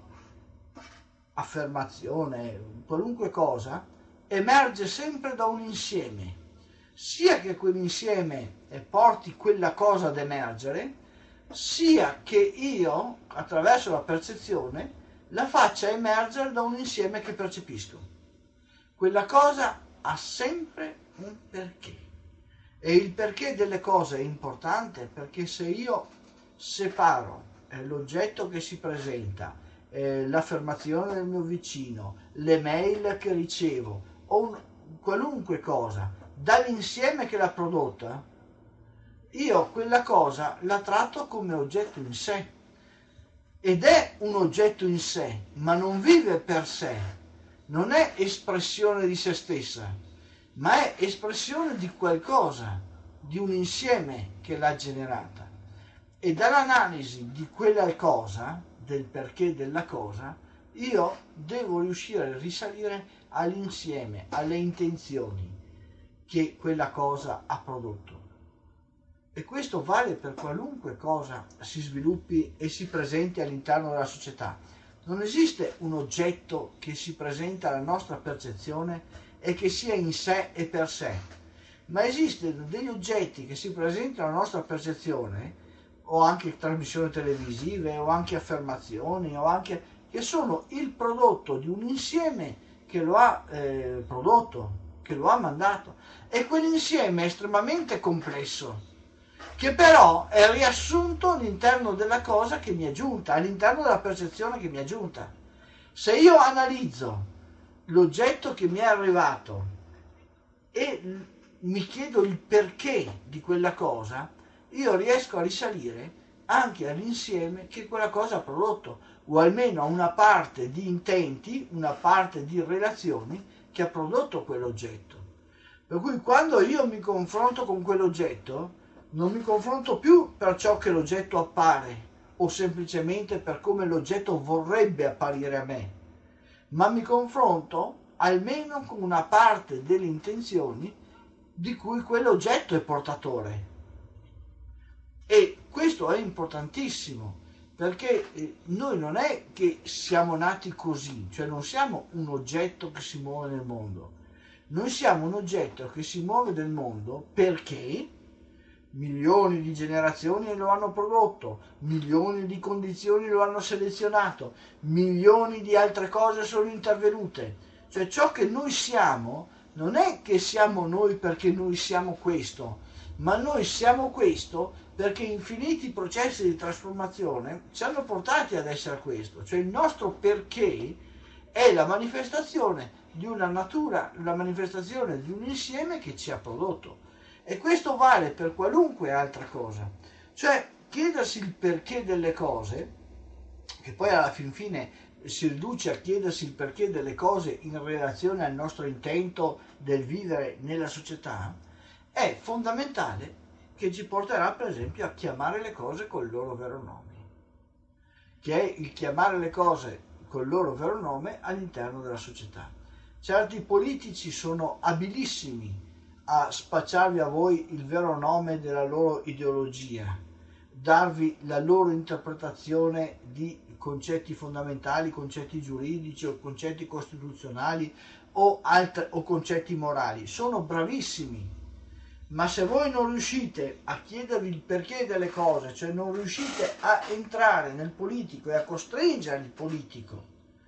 affermazione, qualunque cosa, emerge sempre da un insieme, sia che quell'insieme porti quella cosa ad emergere, sia che io, attraverso la percezione, la faccia emergere da un insieme che percepisco. Quella cosa ha sempre un perché. E il perché delle cose è importante, perché se io separo eh, l'oggetto che si presenta, eh, l'affermazione del mio vicino, le mail che ricevo o un, qualunque cosa dall'insieme che l'ha prodotta, io quella cosa la tratto come oggetto in sé ed è un oggetto in sé, ma non vive per sé, non è espressione di se stessa, ma è espressione di qualcosa, di un insieme che l'ha generata. E dall'analisi di quella cosa, del perché della cosa, io devo riuscire a risalire all'insieme, alle intenzioni che quella cosa ha prodotto. E questo vale per qualunque cosa si sviluppi e si presenti all'interno della società. Non esiste un oggetto che si presenta alla nostra percezione e che sia in sé e per sé, ma esistono degli oggetti che si presentano alla nostra percezione, o anche trasmissioni televisive, o anche affermazioni, o anche che sono il prodotto di un insieme che lo ha eh, prodotto, che lo ha mandato, e quell'insieme è estremamente complesso, che però è riassunto all'interno della cosa che mi è giunta, all'interno della percezione che mi è giunta. Se io analizzo l'oggetto che mi è arrivato e mi chiedo il perché di quella cosa, io riesco a risalire anche all'insieme che quella cosa ha prodotto, o almeno a una parte di intenti, una parte di relazioni che ha prodotto quell'oggetto. Per cui quando io mi confronto con quell'oggetto, non mi confronto più per ciò che l'oggetto appare o semplicemente per come l'oggetto vorrebbe apparire a me, ma mi confronto almeno con una parte delle intenzioni di cui quell'oggetto è portatore. E questo è importantissimo, perché noi non è che siamo nati così, cioè non siamo un oggetto che si muove nel mondo, noi siamo un oggetto che si muove nel mondo perché milioni di generazioni lo hanno prodotto, milioni di condizioni lo hanno selezionato, milioni di altre cose sono intervenute. Cioè ciò che noi siamo non è che siamo noi perché noi siamo questo, ma noi siamo questo perché infiniti processi di trasformazione ci hanno portati ad essere questo, cioè il nostro perché è la manifestazione di una natura, la manifestazione di un insieme che ci ha prodotto. E questo vale per qualunque altra cosa. Cioè, chiedersi il perché delle cose, che poi alla fin fine si riduce a chiedersi il perché delle cose in relazione al nostro intento del vivere nella società, è fondamentale, che ci porterà per esempio a chiamare le cose col loro vero nome, che è il chiamare le cose col loro vero nome all'interno della società. Certi politici sono abilissimi a spacciarvi a voi il vero nome della loro ideologia, darvi la loro interpretazione di concetti fondamentali, concetti giuridici o concetti costituzionali o, altre, o concetti morali. Sono bravissimi, ma se voi non riuscite a chiedervi il perché delle cose, cioè non riuscite a entrare nel politico e a costringere il politico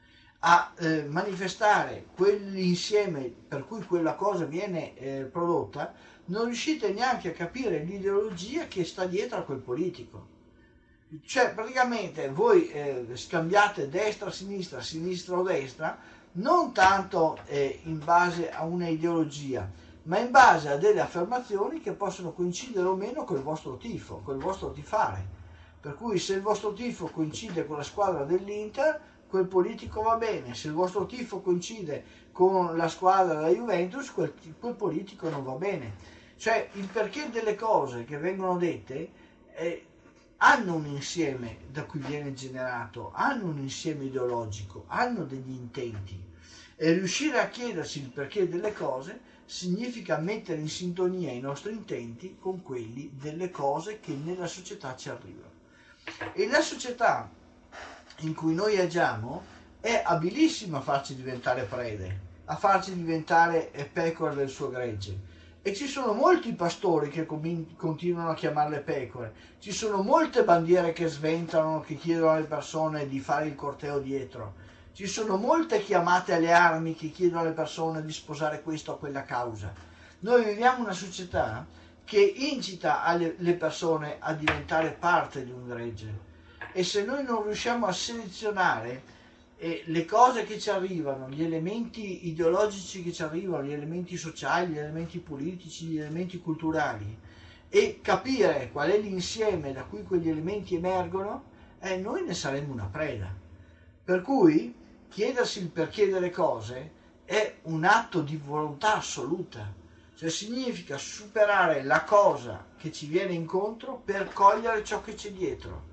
a eh, manifestare quell'insieme per cui quella cosa viene eh, prodotta, non riuscite neanche a capire l'ideologia che sta dietro a quel politico. Cioè praticamente voi eh, scambiate destra, sinistra, sinistra o destra, non tanto eh, in base a una ideologia, ma in base a delle affermazioni che possono coincidere o meno col vostro tifo, col vostro tifare. Per cui se il vostro tifo coincide con la squadra dell'Inter, quel politico va bene. Se il vostro tifo coincide con la squadra della Juventus, quel, quel politico non va bene. Cioè il perché delle cose che vengono dette eh, hanno un insieme da cui viene generato, hanno un insieme ideologico, hanno degli intenti, e riuscire a chiedersi il perché delle cose significa mettere in sintonia i nostri intenti con quelli delle cose che nella società ci arrivano. E la società in cui noi agiamo è abilissima a farci diventare prede, a farci diventare pecore del suo gregge. E ci sono molti pastori che continuano a chiamarle pecore, ci sono molte bandiere che sventano, che chiedono alle persone di fare il corteo dietro, ci sono molte chiamate alle armi che chiedono alle persone di sposare questa o quella causa. Noi viviamo una società che incita alle, le persone a diventare parte di un gregge, e se noi non riusciamo a selezionare eh, le cose che ci arrivano, gli elementi ideologici che ci arrivano, gli elementi sociali, gli elementi politici, gli elementi culturali, e capire qual è l'insieme da cui quegli elementi emergono, eh, noi ne saremo una preda. Per cui chiedersi il perché delle cose è un atto di volontà assoluta, cioè significa superare la cosa che ci viene incontro per cogliere ciò che c'è dietro,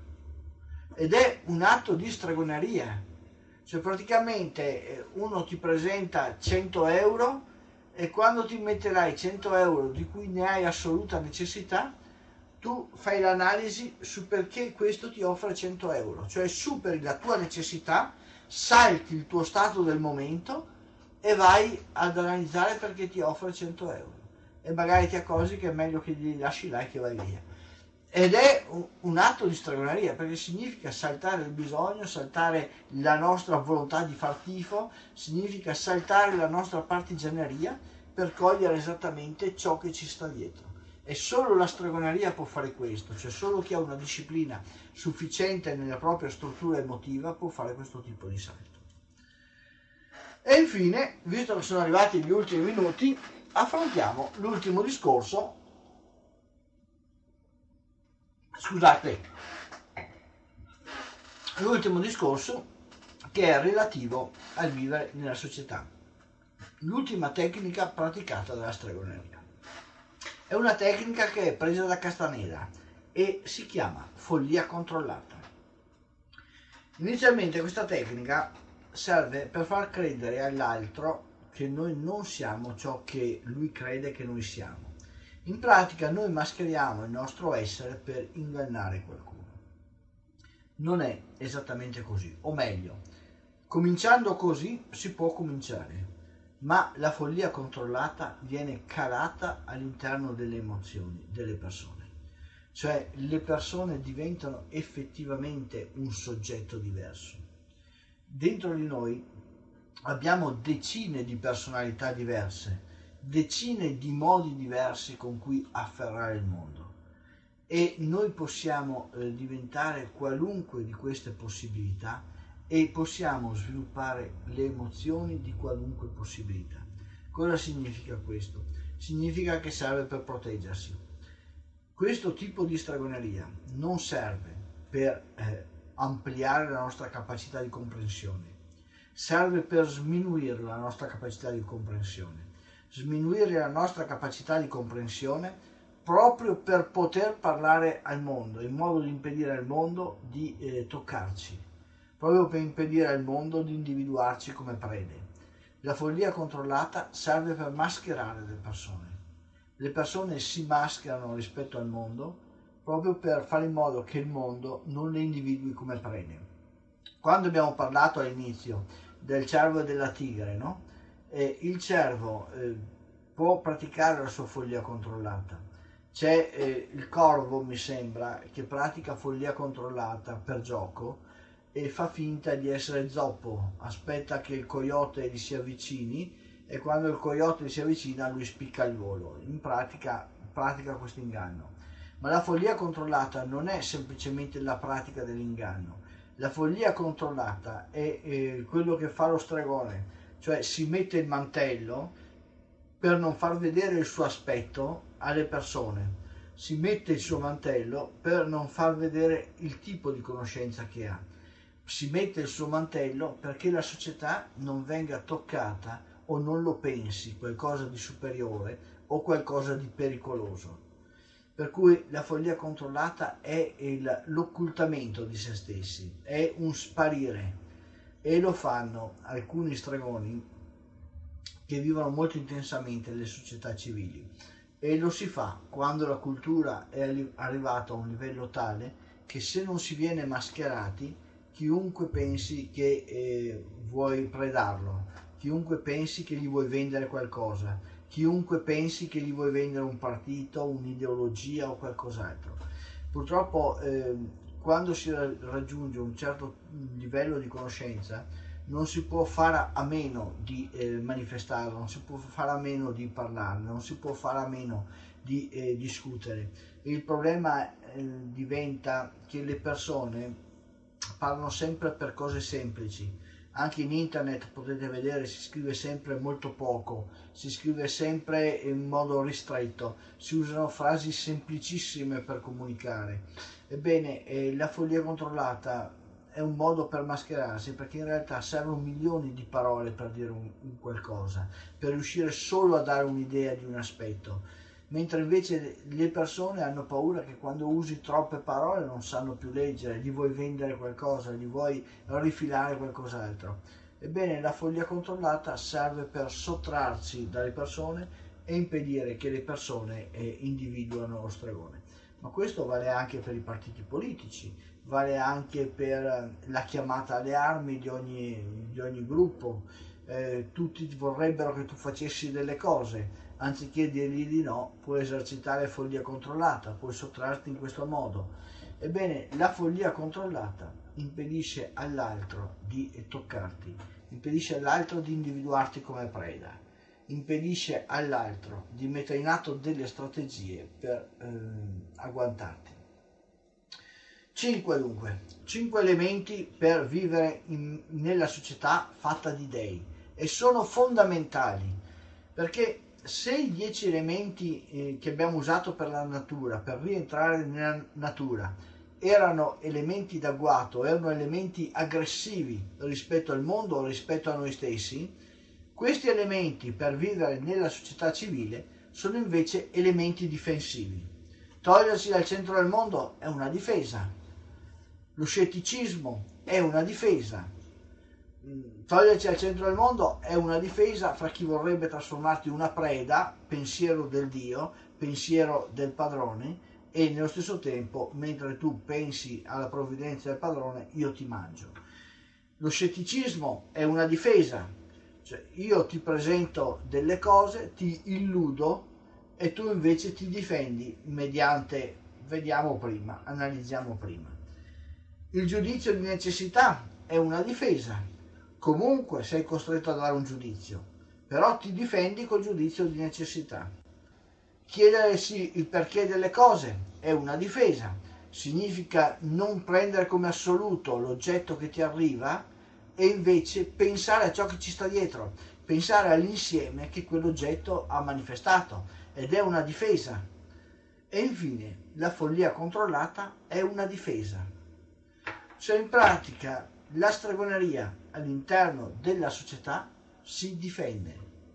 ed è un atto di stregoneria. Cioè praticamente uno ti presenta cento euro e quando ti metterai cento euro di cui ne hai assoluta necessità, tu fai l'analisi su perché questo ti offre cento euro, cioè superi la tua necessità, salti il tuo stato del momento e vai ad analizzare perché ti offre cento euro, e magari ti accorgi che è meglio che li lasci là e che vai via. Ed è un, un atto di stregoneria, perché significa saltare il bisogno, saltare la nostra volontà di far tifo, significa saltare la nostra partigianeria per cogliere esattamente ciò che ci sta dietro. E solo la stregoneria può fare questo, cioè solo chi ha una disciplina sufficiente nella propria struttura emotiva può fare questo tipo di salto. E infine, visto che sono arrivati gli ultimi minuti, affrontiamo l'ultimo discorso, scusate, l'ultimo discorso che è relativo al vivere nella società, l'ultima tecnica praticata dalla stregoneria. È una tecnica che è presa da Castaneda e si chiama follia controllata. Inizialmente questa tecnica serve per far credere all'altro che noi non siamo ciò che lui crede che noi siamo. In pratica noi mascheriamo il nostro essere per ingannare qualcuno. Non è esattamente così, o meglio, cominciando così si può cominciare, ma la follia controllata viene calata all'interno delle emozioni delle persone. Cioè le persone diventano effettivamente un soggetto diverso. Dentro di noi abbiamo decine di personalità diverse decine di modi diversi con cui afferrare il mondo e noi possiamo eh, diventare qualunque di queste possibilità e possiamo sviluppare le emozioni di qualunque possibilità. Cosa significa questo? Significa che serve per proteggersi. Questo tipo di stregoneria non serve per eh, ampliare la nostra capacità di comprensione, serve per sminuire la nostra capacità di comprensione. Sminuire la nostra capacità di comprensione proprio per poter parlare al mondo, in modo di impedire al mondo di eh, toccarci, proprio per impedire al mondo di individuarci come prede. La follia controllata serve per mascherare le persone. Le persone si mascherano rispetto al mondo proprio per fare in modo che il mondo non le individui come prede. Quando abbiamo parlato all'inizio del cervo e della tigre, no? Eh, il cervo eh, può praticare la sua follia controllata. C'è eh, il corvo, mi sembra, che pratica follia controllata per gioco e fa finta di essere zoppo, aspetta che il coyote gli si avvicini e quando il coyote gli si avvicina lui spicca il volo. In pratica pratica questo inganno. Ma la follia controllata non è semplicemente la pratica dell'inganno. La follia controllata è eh, quello che fa lo stregone, cioè si mette il mantello per non far vedere il suo aspetto alle persone, si mette il suo mantello per non far vedere il tipo di conoscenza che ha, si mette il suo mantello perché la società non venga toccata o non lo pensi qualcosa di superiore o qualcosa di pericoloso. Per cui la follia controllata è il, l'occultamento di se stessi, è un sparire e lo fanno alcuni stregoni che vivono molto intensamente le società civili e lo si fa quando la cultura è arrivata a un livello tale che se non si viene mascherati chiunque pensi che eh, vuoi predarlo, chiunque pensi che gli vuoi vendere qualcosa, chiunque pensi che gli vuoi vendere un partito, un'ideologia o qualcos'altro. Purtroppo eh, quando si raggiunge un certo livello di conoscenza non si può fare a meno di eh, manifestarlo, non si può fare a meno di parlarne, non si può fare a meno di eh, discutere. Il problema eh, diventa che le persone parlano sempre per cose semplici. Anche in internet potete vedere si scrive sempre molto poco, si scrive sempre in modo ristretto, si usano frasi semplicissime per comunicare. Ebbene, eh, la follia controllata è un modo per mascherarsi, perché in realtà servono milioni di parole per dire un, un qualcosa, per riuscire solo a dare un'idea di un aspetto, mentre invece le persone hanno paura che quando usi troppe parole non sanno più leggere, gli vuoi vendere qualcosa, gli vuoi rifilare qualcos'altro. Ebbene, la follia controllata serve per sottrarsi dalle persone e impedire che le persone eh, individuano lo stregone. Ma questo vale anche per i partiti politici, vale anche per la chiamata alle armi di ogni, di ogni gruppo. Eh, tutti vorrebbero che tu facessi delle cose, anziché dirgli di no, puoi esercitare follia controllata, puoi sottrarti in questo modo. Ebbene, la follia controllata impedisce all'altro di toccarti, impedisce all'altro di individuarti come preda, impedisce all'altro di mettere in atto delle strategie per ehm, agguantarti. Cinque dunque, cinque elementi per vivere in, nella società fatta di dei e sono fondamentali perché se i dieci elementi eh, che abbiamo usato per la natura, per rientrare nella natura, erano elementi d'agguato, erano elementi aggressivi rispetto al mondo o rispetto a noi stessi, questi elementi per vivere nella società civile sono invece elementi difensivi. Togliersi dal centro del mondo è una difesa. Lo scetticismo è una difesa. Toglierci al centro del mondo è una difesa fra chi vorrebbe trasformarti in una preda, pensiero del Dio, pensiero del padrone, e nello stesso tempo, mentre tu pensi alla provvidenza del padrone, io ti mangio. Lo scetticismo è una difesa, cioè io ti presento delle cose, ti illudo e tu invece ti difendi mediante, vediamo prima, analizziamo prima. Il giudizio di necessità è una difesa. Comunque sei costretto a dare un giudizio, però ti difendi col giudizio di necessità. Chiedersi il perché delle cose è una difesa, significa non prendere come assoluto l'oggetto che ti arriva e invece pensare a ciò che ci sta dietro, pensare all'insieme che quell'oggetto ha manifestato, ed è una difesa. E infine, la follia controllata è una difesa. Cioè in pratica la stregoneria all'interno della società si difende,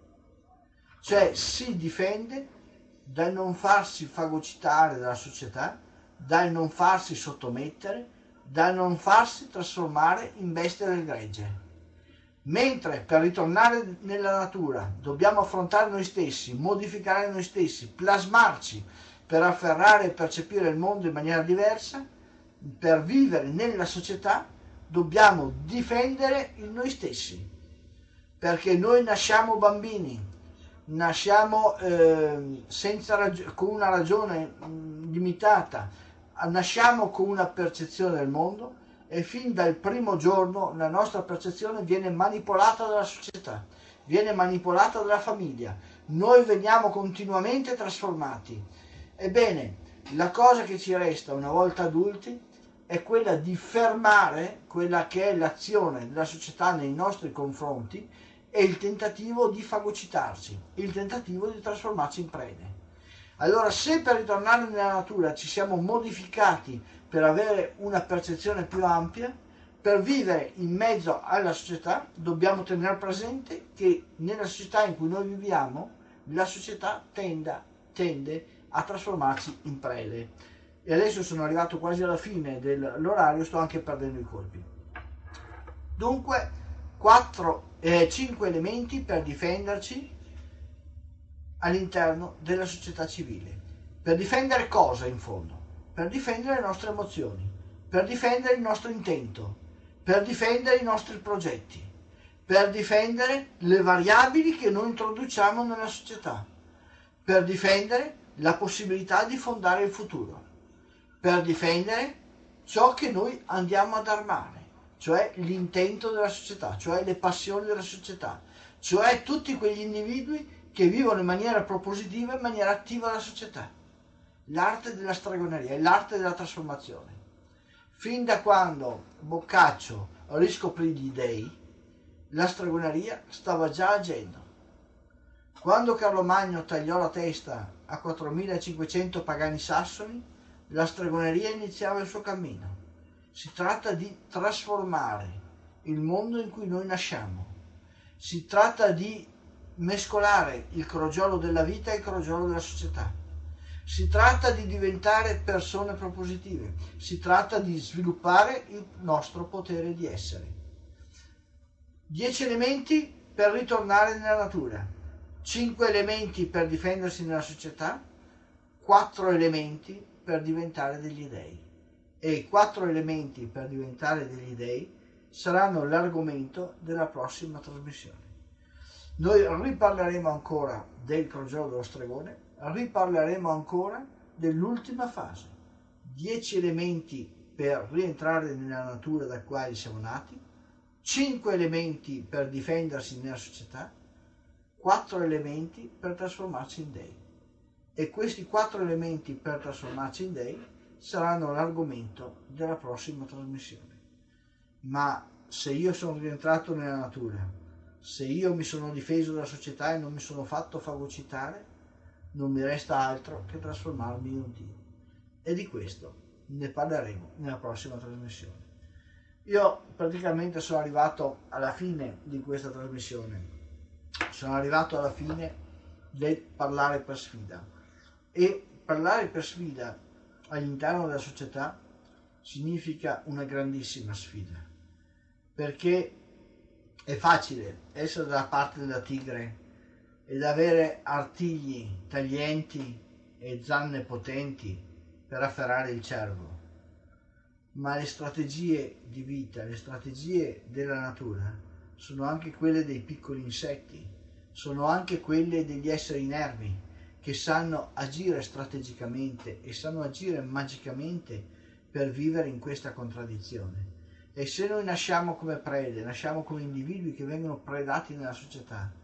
cioè si difende dal non farsi fagocitare dalla società, dal non farsi sottomettere, dal non farsi trasformare in bestia del gregge. Mentre per ritornare nella natura dobbiamo affrontare noi stessi, modificare noi stessi, plasmarci per afferrare e percepire il mondo in maniera diversa, per vivere nella società dobbiamo difendere il noi stessi, perché noi nasciamo bambini, nasciamo eh, senza rag- con una ragione mh, limitata, nasciamo con una percezione del mondo e fin dal primo giorno la nostra percezione viene manipolata dalla società, viene manipolata dalla famiglia, noi veniamo continuamente trasformati. Ebbene, la cosa che ci resta una volta adulti è quella di fermare quella che è l'azione della società nei nostri confronti e il tentativo di fagocitarci, il tentativo di trasformarci in prede. Allora, se per ritornare nella natura ci siamo modificati per avere una percezione più ampia, per vivere in mezzo alla società dobbiamo tenere presente che nella società in cui noi viviamo, la società tenda, tende a trasformarci in prede. E adesso sono arrivato quasi alla fine dell'orario, sto anche perdendo i colpi. Dunque, quattro, eh, cinque elementi per difenderci all'interno della società civile. Per difendere cosa in fondo? Per difendere le nostre emozioni, per difendere il nostro intento, per difendere i nostri progetti, per difendere le variabili che noi introduciamo nella società, per difendere la possibilità di fondare il futuro, per difendere ciò che noi andiamo ad armare, cioè l'intento della società, cioè le passioni della società, cioè tutti quegli individui che vivono in maniera propositiva, in maniera attiva la società. L'arte della stregoneria è l'arte della trasformazione. Fin da quando Boccaccio riscoprì gli dei, la stregoneria stava già agendo. Quando Carlo Magno tagliò la testa a quattromilacinquecento pagani sassoni, la stregoneria iniziava il suo cammino. Si tratta di trasformare il mondo in cui noi nasciamo. Si tratta di mescolare il crogiolo della vita e il crogiolo della società. Si tratta di diventare persone propositive. Si tratta di sviluppare il nostro potere di essere. Dieci elementi per ritornare nella natura. Cinque elementi per difendersi nella società. Quattro elementi per diventare degli dei. E i quattro elementi per diventare degli dei saranno l'argomento della prossima trasmissione. Noi riparleremo ancora del crogiolo dello stregone, riparleremo ancora dell'ultima fase, dieci elementi per rientrare nella natura da quali siamo nati, cinque elementi per difendersi nella società, quattro elementi per trasformarci in dei. E questi quattro elementi per trasformarci in dei saranno l'argomento della prossima trasmissione. Ma se io sono rientrato nella natura, se io mi sono difeso dalla società e non mi sono fatto fagocitare, non mi resta altro che trasformarmi in un Dio. E di questo ne parleremo nella prossima trasmissione. Io praticamente sono arrivato alla fine di questa trasmissione, sono arrivato alla fine del parlare per sfida. E parlare per sfida all'interno della società significa una grandissima sfida, perché è facile essere dalla parte della tigre ed avere artigli taglienti e zanne potenti per afferrare il cervo, ma le strategie di vita, le strategie della natura sono anche quelle dei piccoli insetti, sono anche quelle degli esseri inermi che sanno agire strategicamente e sanno agire magicamente per vivere in questa contraddizione. E se noi nasciamo come prede, nasciamo come individui che vengono predati nella società,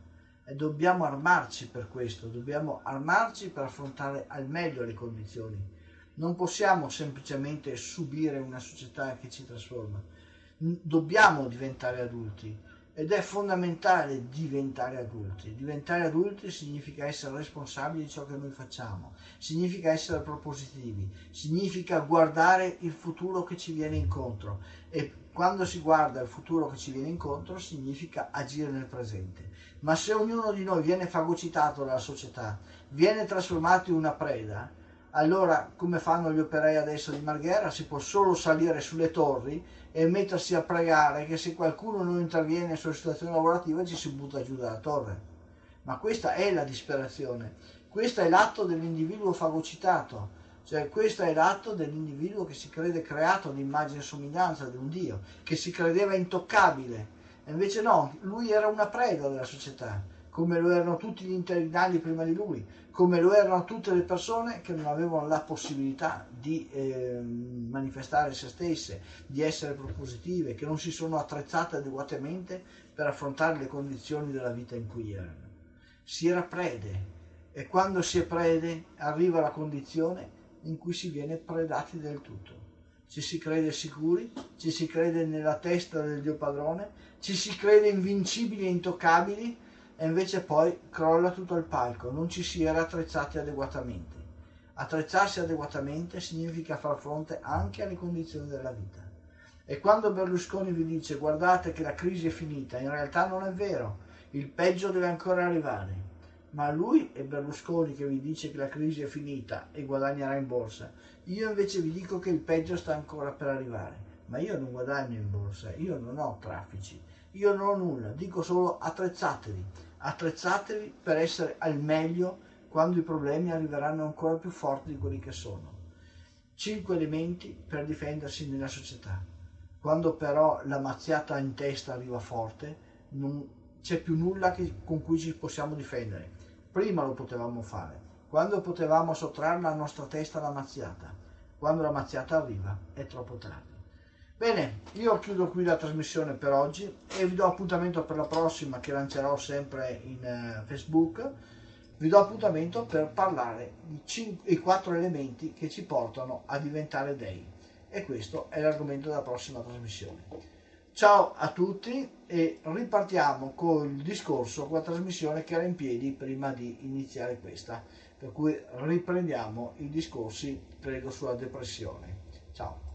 e dobbiamo armarci per questo, dobbiamo armarci per affrontare al meglio le condizioni. Non possiamo semplicemente subire una società che ci trasforma, dobbiamo diventare adulti. Ed è fondamentale diventare adulti. Diventare adulti significa essere responsabili di ciò che noi facciamo, significa essere propositivi, significa guardare il futuro che ci viene incontro, e quando si guarda il futuro che ci viene incontro significa agire nel presente. Ma se ognuno di noi viene fagocitato dalla società, viene trasformato in una preda, allora, come fanno gli operai adesso di Marghera, si può solo salire sulle torri e mettersi a pregare che se qualcuno non interviene sulla situazione lavorativa ci si butta giù dalla torre. Ma questa è la disperazione, questo è l'atto dell'individuo fagocitato, cioè questo è l'atto dell'individuo che si crede creato ad immagine e somiglianza di un Dio, che si credeva intoccabile, e invece no, lui era una preda della società, come lo erano tutti gli intellettuali prima di lui, come lo erano tutte le persone che non avevano la possibilità di eh, manifestare se stesse, di essere propositive, che non si sono attrezzate adeguatamente per affrontare le condizioni della vita in cui erano. Si era prede, e quando si è prede arriva la condizione in cui si viene predati del tutto. Ci si crede sicuri, ci si crede nella testa del Dio padrone, ci si crede invincibili e intoccabili, e invece poi crolla tutto il palco, non ci si era attrezzati adeguatamente. Attrezzarsi adeguatamente significa far fronte anche alle condizioni della vita. E quando Berlusconi vi dice guardate che la crisi è finita, in realtà non è vero, il peggio deve ancora arrivare. Ma lui è Berlusconi che vi dice che la crisi è finita e guadagnerà in borsa. Io invece vi dico che il peggio sta ancora per arrivare. Ma io non guadagno in borsa, io non ho traffici, io non ho nulla, dico solo attrezzatevi. Attrezzatevi per essere al meglio quando i problemi arriveranno ancora più forti di quelli che sono. Cinque elementi per difendersi nella società. Quando però la mazziata in testa arriva forte, non c'è più nulla che, con cui ci possiamo difendere. Prima lo potevamo fare, quando potevamo sottrarre la nostra testa alla mazziata. Quando la mazziata arriva è troppo tardi. Bene, io chiudo qui la trasmissione per oggi e vi do appuntamento per la prossima, che lancerò sempre in uh, Facebook. Vi do appuntamento per parlare di cinque, i quattro elementi che ci portano a diventare dei, e questo è l'argomento della prossima trasmissione. Ciao a tutti e ripartiamo col discorso, con la trasmissione che era in piedi prima di iniziare questa, per cui riprendiamo i discorsi, prego, sulla depressione. Ciao.